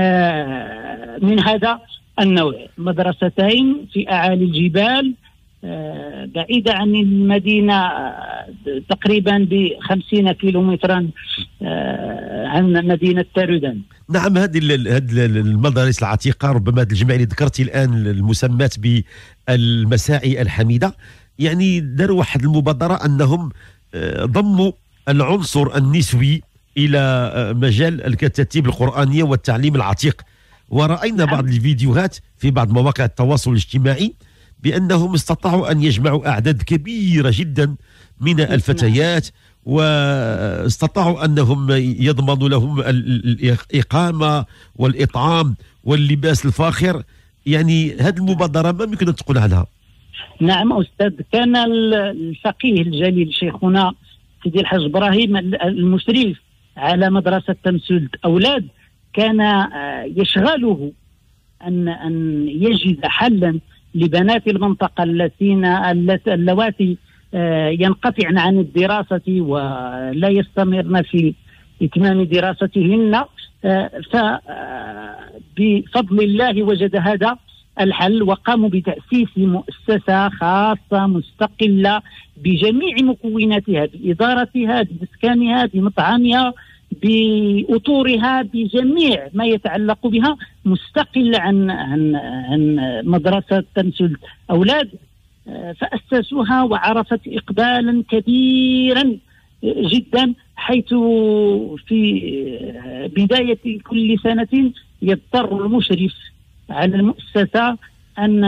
من هذا النوع، مدرستين في أعالي الجبال بعيدة عن المدينة تقريبا ب50 كيلومترا عن مدينة تارودان. نعم، هذه المدارس العتيقة، ربما هذه الجمعية اللي ذكرتي الآن المسمات بالمساعي الحميدة، يعني داروا واحد المبادرة أنهم ضموا العنصر النسوي إلى مجال الكتاتيب القرآنية والتعليم العتيق. ورأينا بعض الفيديوهات في بعض مواقع التواصل الاجتماعي بأنهم استطاعوا أن يجمعوا أعداد كبيرة جدا من الفتيات، واستطاعوا أنهم يضمنوا لهم الإقامة والإطعام واللباس الفاخر. يعني هذه المبادرة ما يمكن أن تقول عنها؟ نعم أستاذ، كان الفقيه الجليل شيخنا سيدي الحاج إبراهيم المشرف على مدرسة تمثيل أولاد كان يشغله أن يجد حلا لبنات المنطقة اللواتي ينقطعن عن الدراسة ولا يستمرن في إتمام دراستهن. فبفضل الله وجد هذا الحل، وقاموا بتأسيس مؤسسة خاصة مستقلة بجميع مكوناتها، بإدارتها، بإسكانها، بمطعمها، بأطورها بجميع ما يتعلق بها، مستقل عن مدرسة تنسل أولاد. فأسسوها وعرفت إقبالا كبيرا جدا، حيث في بداية كل سنة يضطر المشرف على المؤسسة أن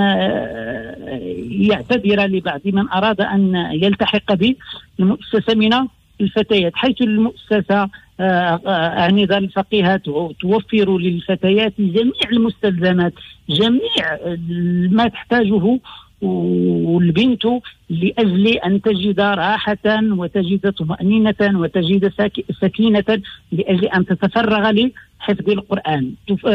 يعتذر لبعض من أراد أن يلتحق بالمؤسسة من الفتيات، حيث المؤسسة دار الفقيهات توفر للفتيات جميع المستلزمات، جميع ما تحتاجه والبنت لأجل أن تجد راحة وتجد طمأنينة وتجد سكينة لأجل أن تتفرغ لحفظ القرآن.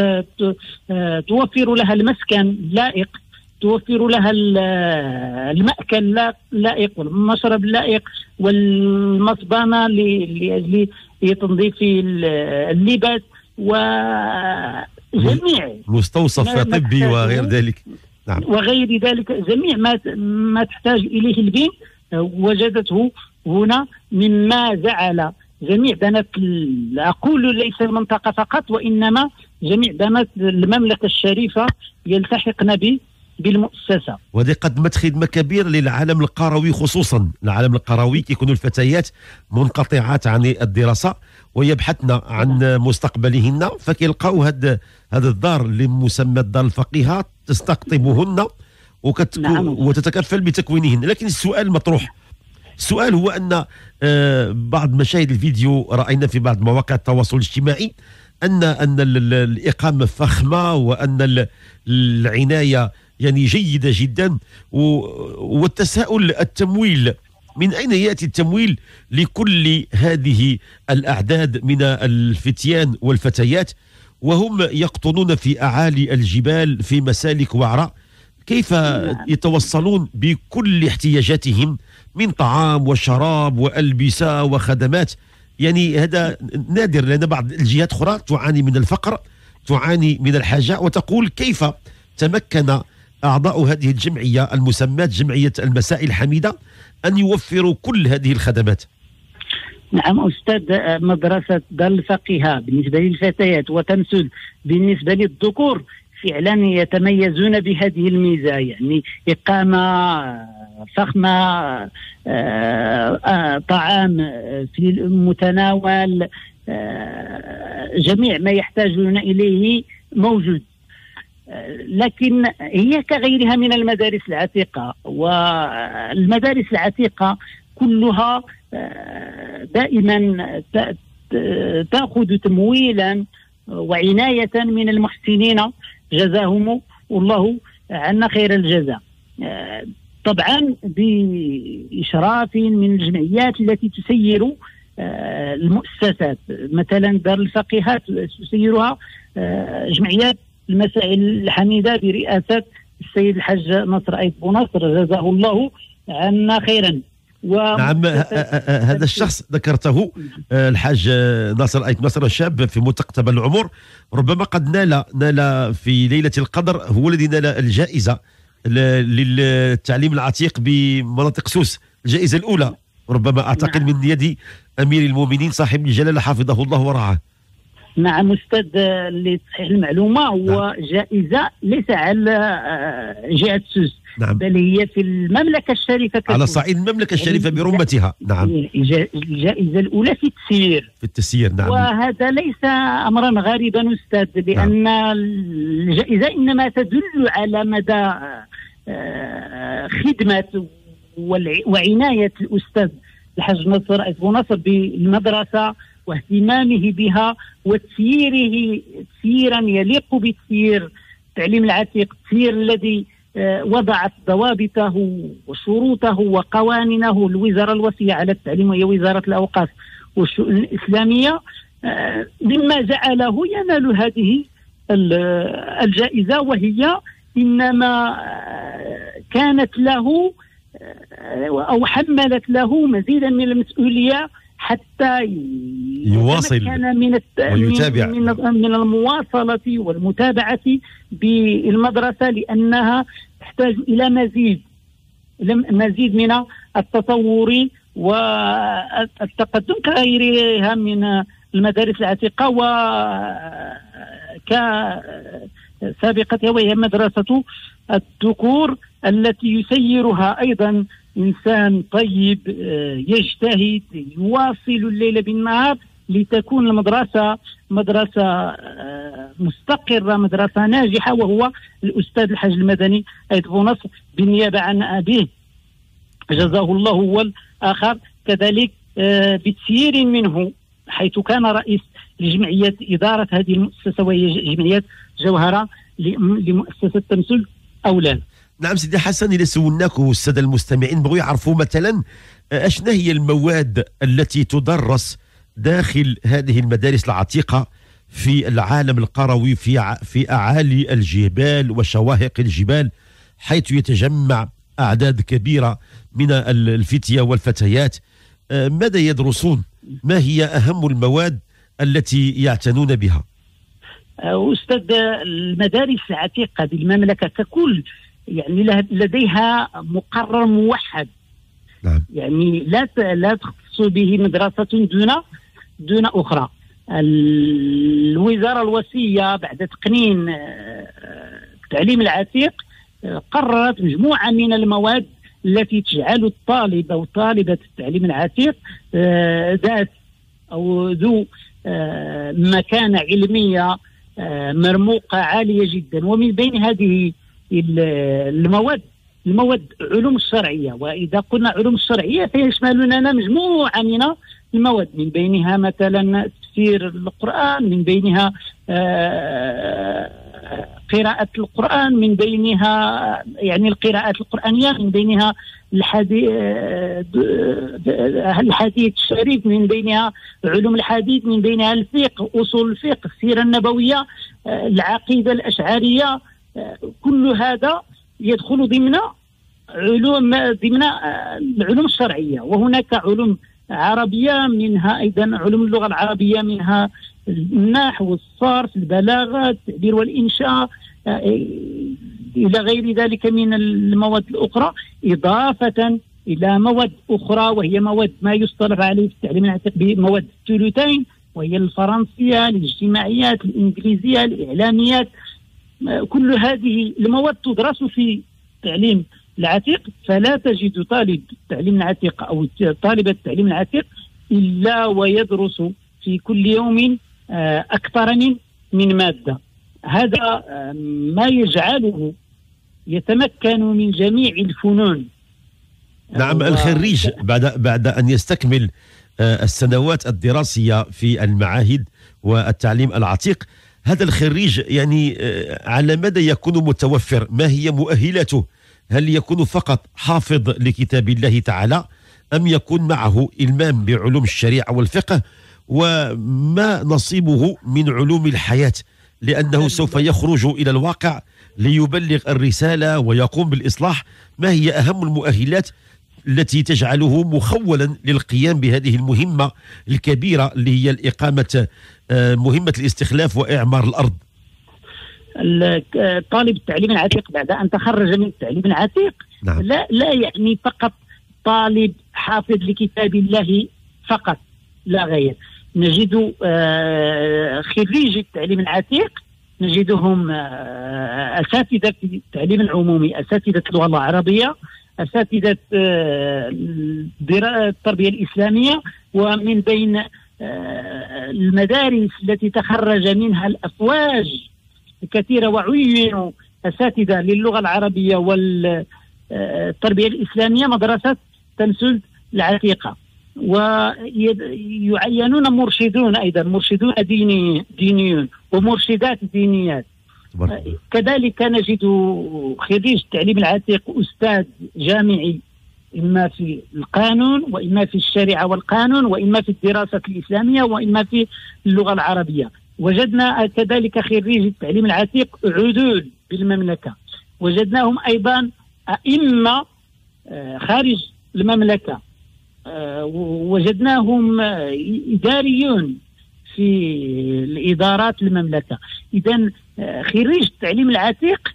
توفر لها المسكن اللائق، توفر لها المأكل اللائق والمشرب اللائق والمصبانة لأجل تنظيف اللباس وجميع مستوصف طبي وغير ذلك. نعم. وغير ذلك، جميع ما تحتاج إليه البنت وجدته هنا، مما جعل جميع بنات، أقول ليس المنطقة فقط وإنما جميع بنات المملكة الشريفة يلتحقن بالمؤسسة. وهذه قدمت خدمة كبيرة للعالم القروي، خصوصا العالم القروي كيكونوا الفتيات منقطعات عن الدراسة ويبحثن عن مستقبلهن، فكيلقاو هذا الدار اللي مسمى دار الفقيهات تستقطبهن وتتكفل بتكوينهن. لكن السؤال المطروح، السؤال هو أن بعض مشاهد الفيديو رأينا في بعض مواقع التواصل الاجتماعي أن الإقامة فخمة وأن العناية يعني جيدة جدا، والتساؤل التمويل، من أين يأتي التمويل لكل هذه الأعداد من الفتيان والفتيات وهم يقطنون في أعالي الجبال في مسالك وعراء؟ كيف يتوصلون بكل احتياجاتهم من طعام وشراب وألبسة وخدمات؟ يعني هذا نادر، لأن بعض الجهات أخرى تعاني من الفقر، تعاني من الحاجة، وتقول كيف تمكن أعضاء هذه الجمعية المسماة جمعية المساء الحميدة أن يوفروا كل هذه الخدمات. نعم أستاذ، مدرسة دار الفقيهة بالنسبة للفتيات وتنسل بالنسبة للذكور فعلا يتميزون بهذه الميزة، يعني إقامة فخمة، طعام في المتناول، جميع ما يحتاجون إليه موجود. لكن هي كغيرها من المدارس العتيقة، والمدارس العتيقة كلها دائما تأخذ تمويلا وعناية من المحسنين جزاهم الله عنا خير الجزاء، طبعا بإشراف من الجمعيات التي تسير المؤسسات. مثلا دار الفقيهات تسيرها جمعيات المساء الحميدة برئاسة السيد الحاج نصر أيت بونصر جزاه الله عنا خيرا. نعم، هذا الشخص ذكرته الحاج ناصر أيت نصر، شاب في مقتبل العمر، ربما قد نال في ليلة القدر، هو الذي نال الجائزة للتعليم العتيق بمناطق سوس، الجائزة الأولى ربما أعتقد من يد أمير المؤمنين صاحب الجلالة حفظه الله ورعاه. نعم أستاذ، لتصحيح المعلومة هو جائزة ليس على جهة سوس، نعم، بل هي في المملكة الشريفة على صعيد المملكة الشريفة برمتها. نعم، الجائزة الأولى في التسيير. نعم، وهذا ليس أمرا غريبا أستاذ، لأن نعم. الجائزة إنما تدل على مدى خدمة وعناية الأستاذ الحاج نصر أيت بونصر بالمدرسة واهتمامه بها وتسييره تسييرا يليق بتسيير التعليم العتيق، التسيير الذي وضعت ضوابطه وشروطه وقوانينه الوزارة الوصية على التعليم وهي وزارة الأوقاف والشؤون الإسلامية، مما جعله ينال هذه الجائزة، وهي إنما كانت له أو حملت له مزيدا من المسؤولية حتى يواصل ويتابع من المواصلة والمتابعة بالمدرسة، لأنها تحتاج إلى مزيد من التطور والتقدم كغيرها من المدارس العتيقة كسابقتها، وهي مدرسة الذكور التي يسيرها أيضا إنسان طيب يجتهد يواصل الليل بالنهار لتكون المدرسة مدرسة مستقرة، مدرسة ناجحة، وهو الأستاذ الحاج المدني أيد بونصر بالنيابة عن أبيه جزاه الله هو الآخر، كذلك بتسيير منه حيث كان رئيس لجمعية إدارة هذه المؤسسة وهي جمعية جوهرة لمؤسسة تمثل أولاد. نعم سيدي حسن، إذا سولناك السادة المستمعين بغوا يعرفوا مثلا أشنا هي المواد التي تدرس داخل هذه المدارس العتيقة في العالم القروي في أعالي الجبال وشواهق الجبال، حيث يتجمع أعداد كبيرة من الفتية والفتيات، ماذا يدرسون؟ ما هي أهم المواد التي يعتنون بها؟ أستاذ، المدارس العتيقة بالمملكة ككل يعني لديها مقرر موحد. نعم. يعني لا تختص به مدرسة دون أخرى. الوزارة الوصية بعد تقنين التعليم العتيق قررت مجموعة من المواد التي تجعل الطالب أو طالبة التعليم العتيق ذات أو ذو مكانة علمية مرموقة عالية جدا. ومن بين هذه المواد علوم الشرعية، وإذا قلنا علوم الشرعية فيشمل لنا مجموعة من المواد، من بينها مثلا تفسير القرآن، من بينها قراءة القرآن، من بينها يعني القراءات القرآنية، من بينها الحديث الشريف، من بينها علوم الحديث، من بينها الفقه، أصول الفقه، السيرة النبوية، العقيدة الأشعرية. كل هذا يدخل ضمن العلوم الشرعية. وهناك علوم عربية، منها أيضا علوم اللغة العربية، منها النحو والصرف، البلاغة، التعبير والإنشاء، إلى غير ذلك من المواد الأخرى، إضافة إلى مواد أخرى وهي مواد ما يصطلح عليه في التعليم العتيق بمواد الثلثين، وهي الفرنسية، الاجتماعيات، الإنجليزية، الإعلاميات. كل هذه المواد تدرس في التعليم العتيق، فلا تجد طالب التعليم العتيق أو طالبة التعليم العتيق إلا ويدرس في كل يوم أكثر من مادة. هذا ما يجعله يتمكن من جميع الفنون. نعم. الخريج بعد أن يستكمل السنوات الدراسية في المعاهد والتعليم العتيق، هذا الخريج يعني على مدى يكون متوفر؟ ما هي مؤهلاته؟ هل يكون فقط حافظ لكتاب الله تعالى، أم يكون معه إلمام بعلوم الشريعة والفقه؟ وما نصيبه من علوم الحياة؟ لأنه سوف يخرج إلى الواقع ليبلغ الرسالة ويقوم بالإصلاح. ما هي أهم المؤهلات التي تجعله مخولا للقيام بهذه المهمة الكبيرة اللي هي الإقامة، مهمة الاستخلاف وإعمار الأرض؟ طالب التعليم العتيق بعد أن تخرج من التعليم العتيق، نعم. لا يعني فقط طالب حافظ لكتاب الله فقط لا غير. نجد خريجي التعليم العتيق نجدهم أساتذة في التعليم العمومي، أساتذة اللغة العربية، أساتذة التربية الإسلامية، ومن بين المدارس التي تخرج منها الأفواج كثيرة وعينوا أساتذة للغة العربية والتربية الإسلامية مدرسة تمثل العتيقة. ويعينون مرشدون أيضا، مرشدون دينيون ومرشدات دينيات. كذلك نجد خريج التعليم العتيق أستاذ جامعي، إما في القانون وإما في الشريعة والقانون وإما في الدراسة الإسلامية وإما في اللغة العربية. وجدنا كذلك خريج التعليم العتيق عدول بالمملكة، وجدناهم أيضا أئمة خارج المملكة، وجدناهم إداريون في الإدارات المملكة. إذن خريج التعليم العتيق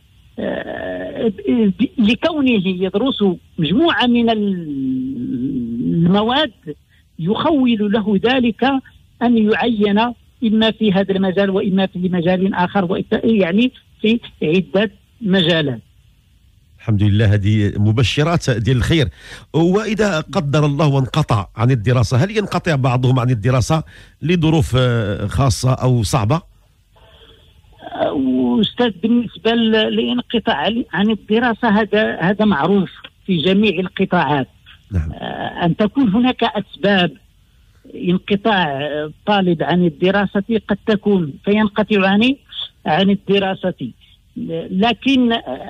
لكونه يدرس مجموعة من المواد يخول له ذلك أن يعين إما في هذا المجال وإما في مجال آخر، يعني في عدة مجالات. الحمد لله، هذه مبشرات ديال الخير. وإذا قدر الله وانقطع عن الدراسة، هل ينقطع بعضهم عن الدراسة لظروف خاصة أو صعبة؟ أستاذ، بالنسبة للانقطاع عن الدراسة هذا معروف في جميع القطاعات. نعم. أن تكون هناك أسباب انقطاع الطالب عن الدراسة قد تكون فينقطع عن الدراسة، لكن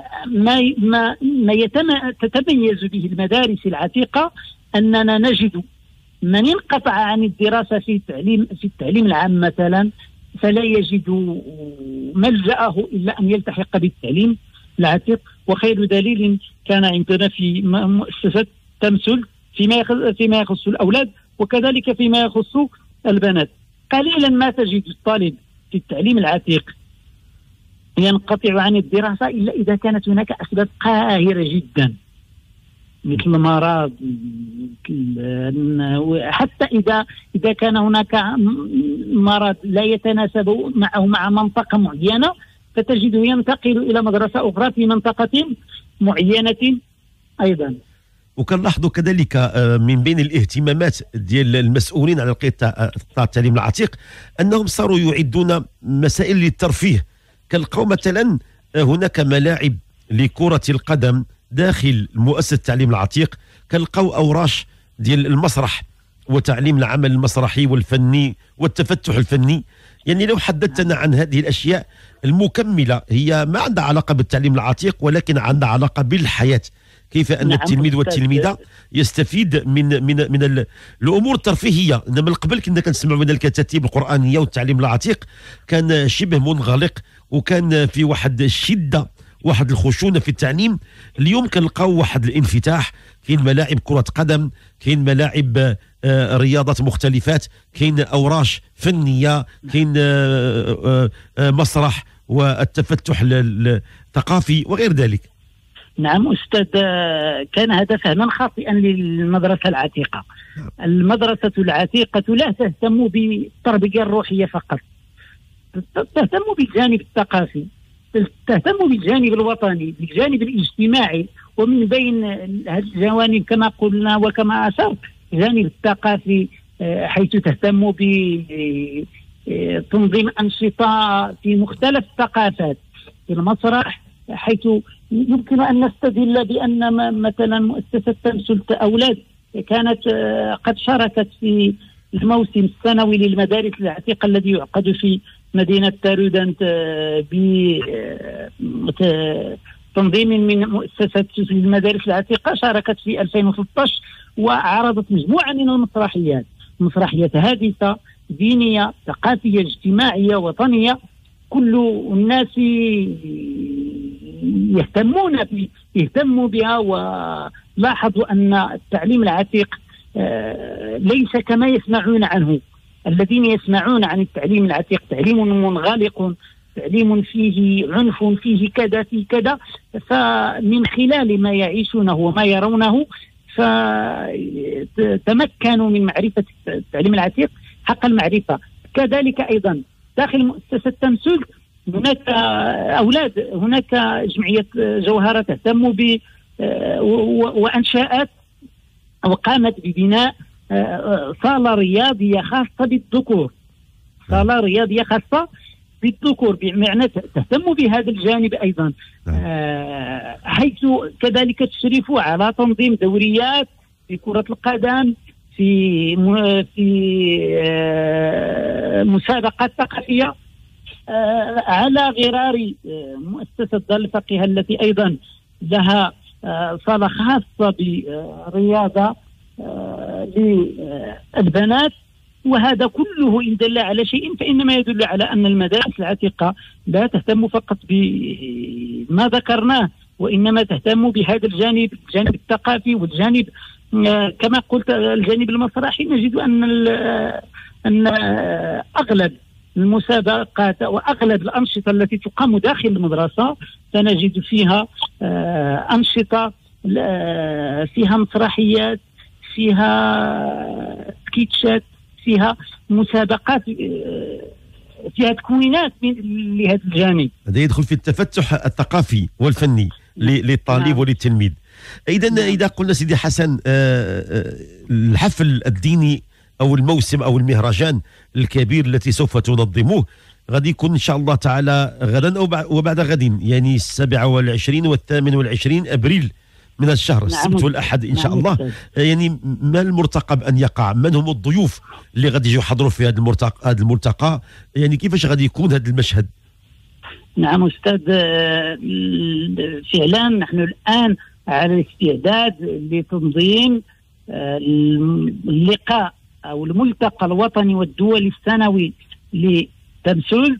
ما تتميز به المدارس العتيقة أننا نجد من انقطع عن الدراسة في التعليم العام مثلا فلا يجد ملجأه إلا أن يلتحق بالتعليم العتيق. وخير دليل كان عندنا في مؤسسة تمثل فيما يخص الأولاد، وكذلك فيما يخص البنات. قليلا ما تجد الطالب في التعليم العتيق ينقطع عن الدراسة إلا إذا كانت هناك أسباب قاهرة جدا، مثل مرض، حتى إذا كان هناك مرض لا يتناسب معه مع منطقة معينة فتجده ينتقل إلى مدرسة أخرى في منطقة معينة أيضا. وكنلاحظوا كذلك من بين الاهتمامات ديال المسؤولين على قطاع التعليم العتيق أنهم صاروا يعدون مسائل للترفيه. كنلقاو مثلا هناك ملاعب لكرة القدم داخل مؤسسة التعليم العتيق، كنلقاو أوراش ديال المسرح وتعليم العمل المسرحي والفني والتفتح الفني. يعني لو حدثتنا عن هذه الأشياء المكملة، هي ما عندها علاقة بالتعليم العتيق ولكن عندها علاقة بالحياة، كيف أن التلميذ والتلميذة يستفيد من الأمور الترفيهية. إنما قبل كنا كنسمعوا من الكتاتيب القرآنية والتعليم العتيق كان شبه منغلق وكان في واحد الشدة، واحد الخشونة في التعليم. اليوم كنلقاو واحد الانفتاح، كاين ملاعب كرة قدم، كاين ملاعب رياضات مختلفات، كاين أوراش فنية، كاين مسرح والتفتح الثقافي وغير ذلك. نعم أستاذ، كان هذا فهما خاطئا للمدرسة العتيقة. المدرسة العتيقة لا تهتم بالتربية الروحية فقط، تهتم بالجانب الثقافي، تهتم بالجانب الوطني، بالجانب الاجتماعي، ومن بين هذه الجوانب كما قلنا وكما أشرت الجانب الثقافي، حيث تهتم بتنظيم أنشطة في مختلف الثقافات. في المسرح حيث يمكن أن نستدل بأن مثلا مؤسسة تمثل أولاد كانت قد شاركت في الموسم السنوي للمدارس العتيقة الذي يعقد في مدينة تارودانت بتنظيم من مؤسسة المدارس العتيقة، شاركت في 2016 وعرضت مجموعة من مسرحيات هادفة دينية ثقافية اجتماعية وطنية. كل الناس يهتموا بها، ولاحظوا أن التعليم العتيق ليس كما يسمعون عنه. الذين يسمعون عن التعليم العتيق تعليم منغلق، تعليم فيه عنف، فيه كذا في كذا، فمن خلال ما يعيشونه وما يرونه فتمكنوا من معرفة التعليم العتيق حق المعرفة. كذلك أيضا داخل مؤسسة تمثل هناك أولاد، هناك جمعية جوهرة تهتم وأنشأت وقامت ببناء صالة رياضية خاصة بالذكور، صالة رياضية خاصة بالذكور، بمعنى تهتم بهذا الجانب أيضا، حيث كذلك تشرف على تنظيم دوريات في كرة القدم، في مسابقات ثقافية، على غرار مؤسسة دار الفقيه التي أيضا لها صالة خاصة بالرياضة للبنات. وهذا كله إن دل على شيء فإنما يدل على أن المدارس العتيقة لا تهتم فقط بما ذكرناه، وإنما تهتم بهذا الجانب الثقافي والجانب كما قلت الجانب المسرحي. نجد أن أغلب المسابقات وأغلب الأنشطة التي تقام داخل المدرسة سنجد فيها أنشطة، فيها مسرحيات، فيها سكيتشات، فيها مسابقات، فيها تكوينات لهذا الجانب. هذا يدخل في التفتح الثقافي والفني للطالب وللتلميذ. إذا قلنا سيدي حسن الحفل الديني أو الموسم أو المهرجان الكبير التي سوف تنظموه غادي يكون إن شاء الله تعالى غدا وبعد غد، يعني 27 و 28 أبريل من الشهر، السبت والأحد إن شاء الله. يعني ما المرتقب أن يقع؟ من هم الضيوف اللي غادي يحضروا في هذا الملتقى؟ يعني كيفاش غادي يكون هذا المشهد؟ نعم أستاذ، فعلا نحن الآن على الاستعداد لتنظيم اللقاء أو الملتقى الوطني والدولي السنوي لتمثيل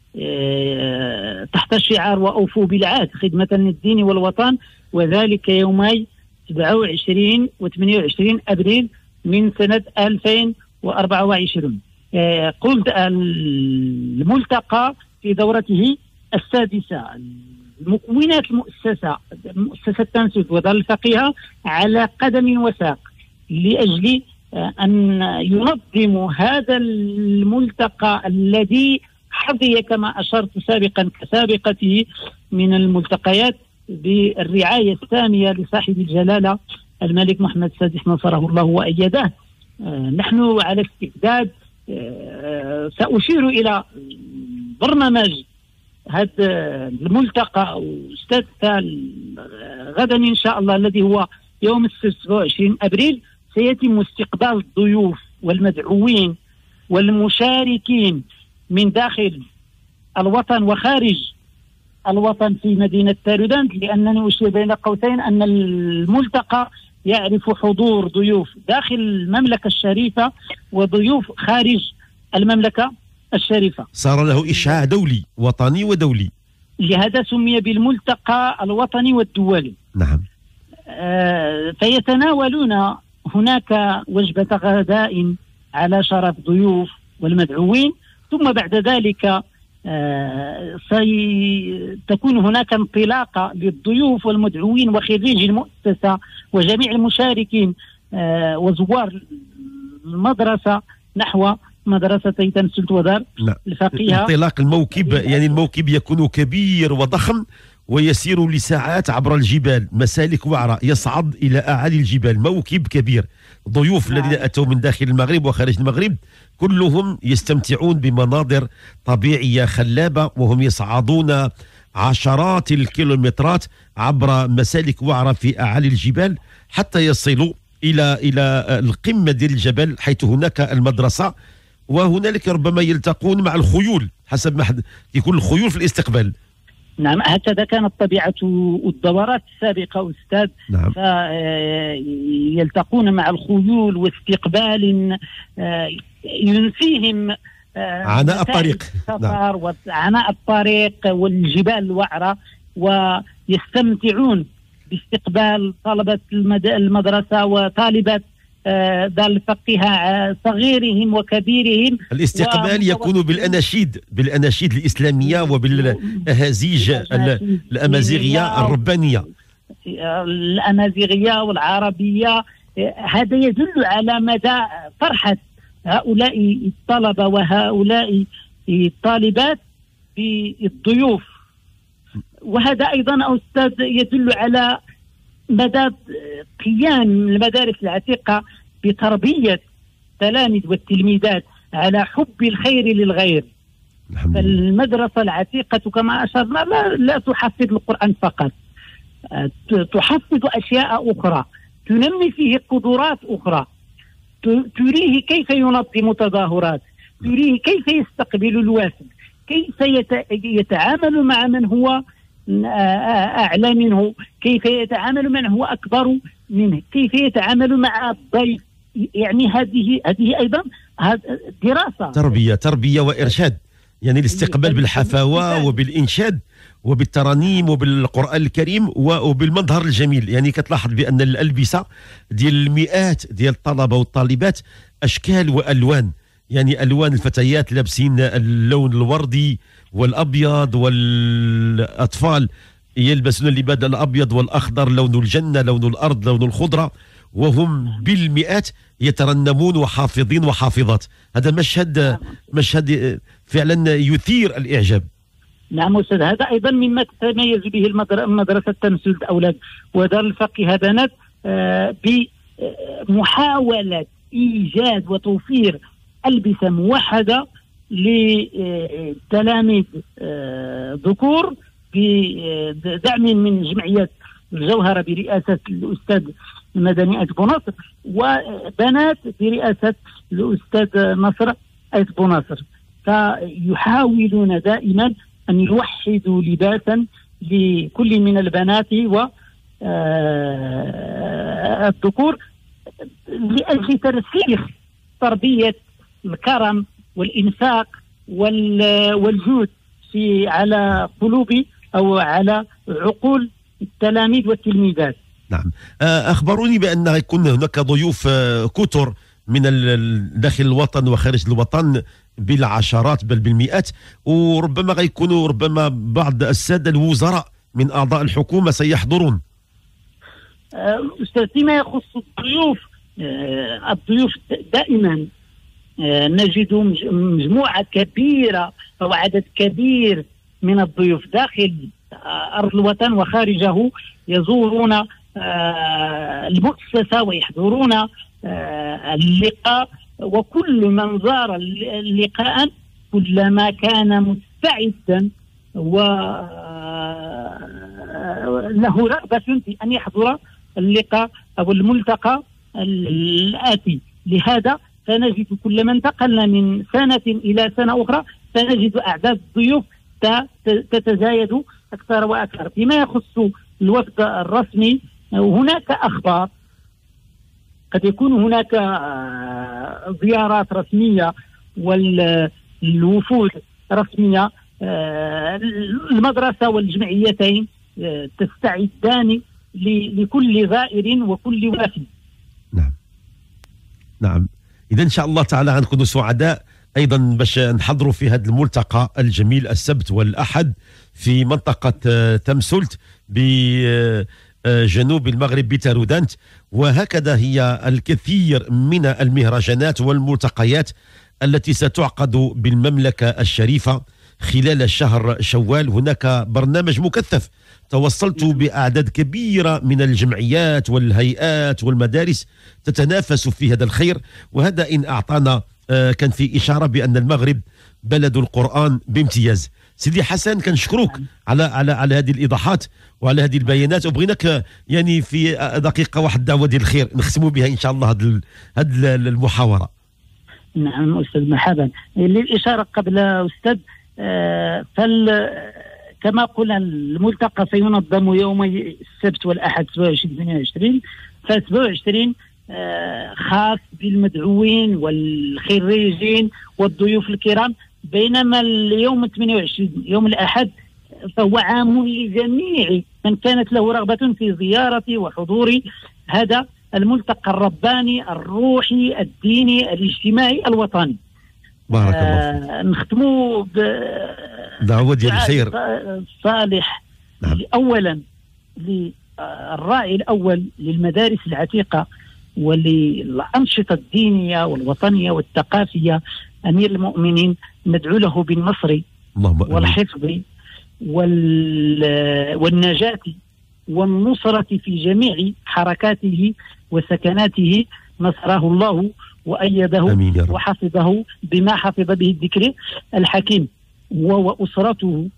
تحت الشعار وأوفوا بالعهد خدمة للدين والوطن، وذلك يومي 27 و 28 أبريل من سنة 2024. قلت الملتقى في دورته السادسة. مكونات مؤسسة تنسيق ودار الفقيه على قدم وساق لأجل أن ينظم هذا الملتقى الذي حظي كما أشرت سابقا كسابقته من الملتقيات بالرعاية السامية لصاحب الجلالة الملك محمد السادس نصره الله وأيده. نحن على استعداد. سأشير إلى برنامج هذا الملتقى أستاذ غدا إن شاء الله الذي هو يوم السبت 27 أبريل. سيتم استقبال الضيوف والمدعوين والمشاركين من داخل الوطن وخارج الوطن في مدينة تارودانت، لأنني أشير بين قوسين أن الملتقى يعرف حضور ضيوف داخل المملكة الشريفة وضيوف خارج المملكة الشريفة. صار له إشعاع دولي وطني ودولي، لهذا سمي بالملتقى الوطني والدولي. نعم. فيتناولون هناك وجبة غداء على شرف ضيوف والمدعوين، ثم بعد ذلك سيكون هناك انطلاقة للضيوف والمدعوين وخريجي المؤسسة وجميع المشاركين وزوار المدرسة نحو مدرستي تنسلت ودار الفقيه. انطلاق الموكب، يعني الموكب يكون كبير وضخم ويسير لساعات عبر الجبال، مسالك وعرة، يصعد إلى أعالي الجبال، موكب كبير. ضيوف الذين أتوا من داخل المغرب وخارج المغرب كلهم يستمتعون بمناظر طبيعية خلابة، وهم يصعدون عشرات الكيلومترات عبر مسالك وعرة في أعالي الجبال حتى يصلوا إلى القمة ديال الجبل حيث هناك المدرسة، وهنالك ربما يلتقون مع الخيول حسب ما يكون الخيول في الاستقبال. نعم، هكذا كانت طبيعة الدورات السابقة أستاذ. نعم. يلتقون مع الخيول واستقبال ينسيهم عناء الطريق. نعم. وعناء الطريق والجبال الوعرة، ويستمتعون باستقبال طلبة المدرسة وطالبات دار الفقيه صغيرهم وكبيرهم. الاستقبال يكون بالأناشيد الإسلامية وبالأهازيج الأمازيغية الربانية، الأمازيغية والعربية. هذا يدل على مدى فرحة هؤلاء الطلبة وهؤلاء الطالبات بالضيوف. وهذا أيضا أستاذ يدل على مدى قيام المدارس العتيقة بتربية التلاميذ والتلميذات على حب الخير للغير. فالمدرسة العتيقة كما أشرنا لا تحفظ القرآن فقط، تحفظ أشياء أخرى، تنمي فيه قدرات أخرى، تريه كيف ينظم تظاهرات، تريه كيف يستقبل الوافد، كيف يتعامل مع من هو أعلى منه، كيف يتعامل من هو أكبر منه، كيف يتعامل مع الضيف. يعني هذه أيضا دراسة، تربية وإرشاد، يعني الاستقبال بالحفاوة وبالإنشاد وبالترانيم وبالقرآن الكريم وبالمظهر الجميل. يعني كتلاحظ بأن الألبسة ديال المئات ديال الطلبة والطالبات أشكال وألوان، يعني ألوان الفتيات لابسين اللون الوردي والأبيض، والأطفال يلبسون اللباس الأبيض والأخضر، لون الجنة، لون الأرض، لون الخضرة. وهم بالمئات يترنمون وحافظين وحافظات. هذا مشهد فعلا يثير الإعجاب. نعم أستاذ، هذا أيضا مما تتميز به مدرسة تمثيل الأولاد ودار الفقه بنات بمحاولة إيجاد وتوفير ألبسة موحدة لتلاميذ ذكور بدعم من جمعية الجوهرة برئاسة الأستاذ مدني أيت بوناصر، وبنات برئاسة الأستاذ نصر أيت بوناصر. فيحاولون دائما أن يوحدوا لباسا لكل من البنات والذكور لأجل ترسيخ تربية الكرم والإنفاق والجود على قلوب أو على عقول التلاميذ والتلميذات. نعم. أخبروني بأن يكون هناك ضيوف كثر من داخل الوطن وخارج الوطن بالعشرات بل بالمئات، وربما غيكونوا ربما بعض السادة الوزراء من أعضاء الحكومة سيحضرون. أستاذ، فيما يخص الضيوف دائما نجد مجموعة كبيرة أو عدد كبير من الضيوف داخل أرض الوطن وخارجه يزورون المؤسسة ويحضرون اللقاء، وكل من زار اللقاء كلما كان مستعدا وله رغبة في أن يحضر اللقاء أو الملتقى الآتي. لهذا فنجد كلما انتقلنا من سنة إلى سنة أخرى فنجد أعداد الضيوف تتزايد أكثر وأكثر. فيما يخص الوفد الرسمي هناك أخبار، قد يكون هناك زيارات رسمية والوفود رسمية. المدرسة والجمعيتين تستعدان لكل زائر وكل وافد. نعم نعم. إذا إن شاء الله تعالى غنكونوا سعداء أيضا باش نحضروا في هذا الملتقى الجميل السبت والأحد في منطقة تمسلت بجنوب المغرب بتارودانت. وهكذا هي الكثير من المهرجانات والملتقيات التي ستعقد بالمملكة الشريفة خلال شهر شوال. هناك برنامج مكثف، توصلت بأعداد كبيرة من الجمعيات والهيئات والمدارس تتنافس في هذا الخير، وهذا إن أعطانا كان في إشارة بأن المغرب بلد القرآن بامتياز. سيدي حسن، كنشكروك على هذه الإيضاحات وعلى هذه البيانات، وبغيناك يعني في دقيقة واحد دعوة ديال الخير نختموا بها إن شاء الله هذه المحاورة. نعم أستاذ، مرحبا. للإشارة قبل أستاذ، كما قلنا الملتقى سينظم يومي السبت والأحد 27 ف27 خاص بالمدعوين والخريجين والضيوف الكرام، بينما اليوم 28 يوم الأحد فهو عام لجميع من كانت له رغبة في زيارة وحضور هذا الملتقى الرباني الروحي الديني الاجتماعي الوطني. بارك الله فيك. نختموا دعوة ديال الخير صالح. نعم. أولا للراعي الأول للمدارس العتيقة وللأنشطة الدينية والوطنية والثقافية أمير المؤمنين، ندعو له بالنصر والحفظ والنجاة والنصرة في جميع حركاته وسكناته. نصره الله وأيده وحفظه بما حفظ به الذكر الحكيم، وأسرته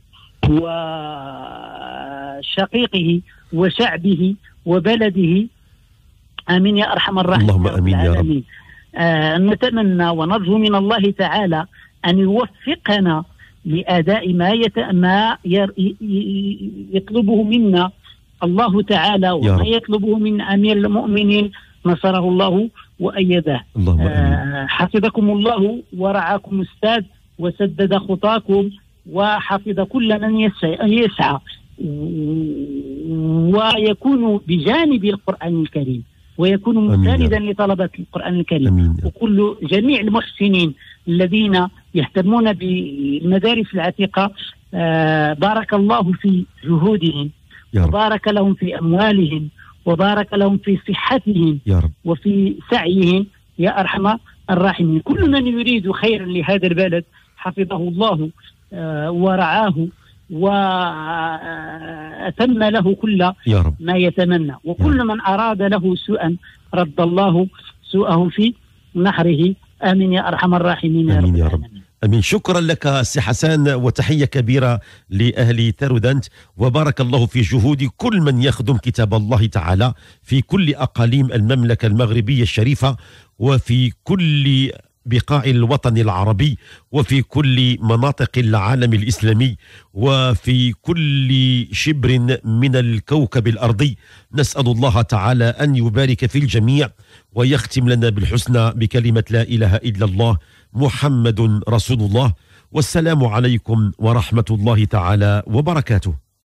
وشقيقه وشعبه وبلده. آمين يا أرحم الراحمين. اللهم آمين يا رب. نتمنى ونرجو من الله تعالى أن يوفقنا لأداء ما يطلبه منا الله تعالى وما يطلبه من أمير المؤمنين نصره الله وأيده. حفظكم الله ورعاكم أستاذ وسدد خطاكم وحفظ كل من يسعى ويكون بجانب القرآن الكريم ويكون مساندا لطلبة القرآن الكريم. وكل جميع المحسنين الذين يهتمون بالمدارس العتيقة بارك الله في جهودهم وبارك لهم في أموالهم وبارك لهم في صحتهم يا رب. وفي سعيهم يا أرحم الراحمين. كل من يريد خيرا لهذا البلد حفظه الله ورعاه وأتم له كل يا رب. ما يتمنى، وكل من أراد له سوءا رد الله سوءه في نحره. آمين يا أرحم الراحمين. آمين يا رب. أمين. شكرا لك سي حسان، وتحية كبيرة لأهل تارودانت، وبارك الله في جهود كل من يخدم كتاب الله تعالى في كل أقاليم المملكة المغربية الشريفة، وفي كل بقاع الوطن العربي، وفي كل مناطق العالم الإسلامي، وفي كل شبر من الكوكب الأرضي. نسأل الله تعالى أن يبارك في الجميع، ويختم لنا بالحسنى بكلمة لا إله إلا الله محمد رسول الله. والسلام عليكم ورحمة الله تعالى وبركاته.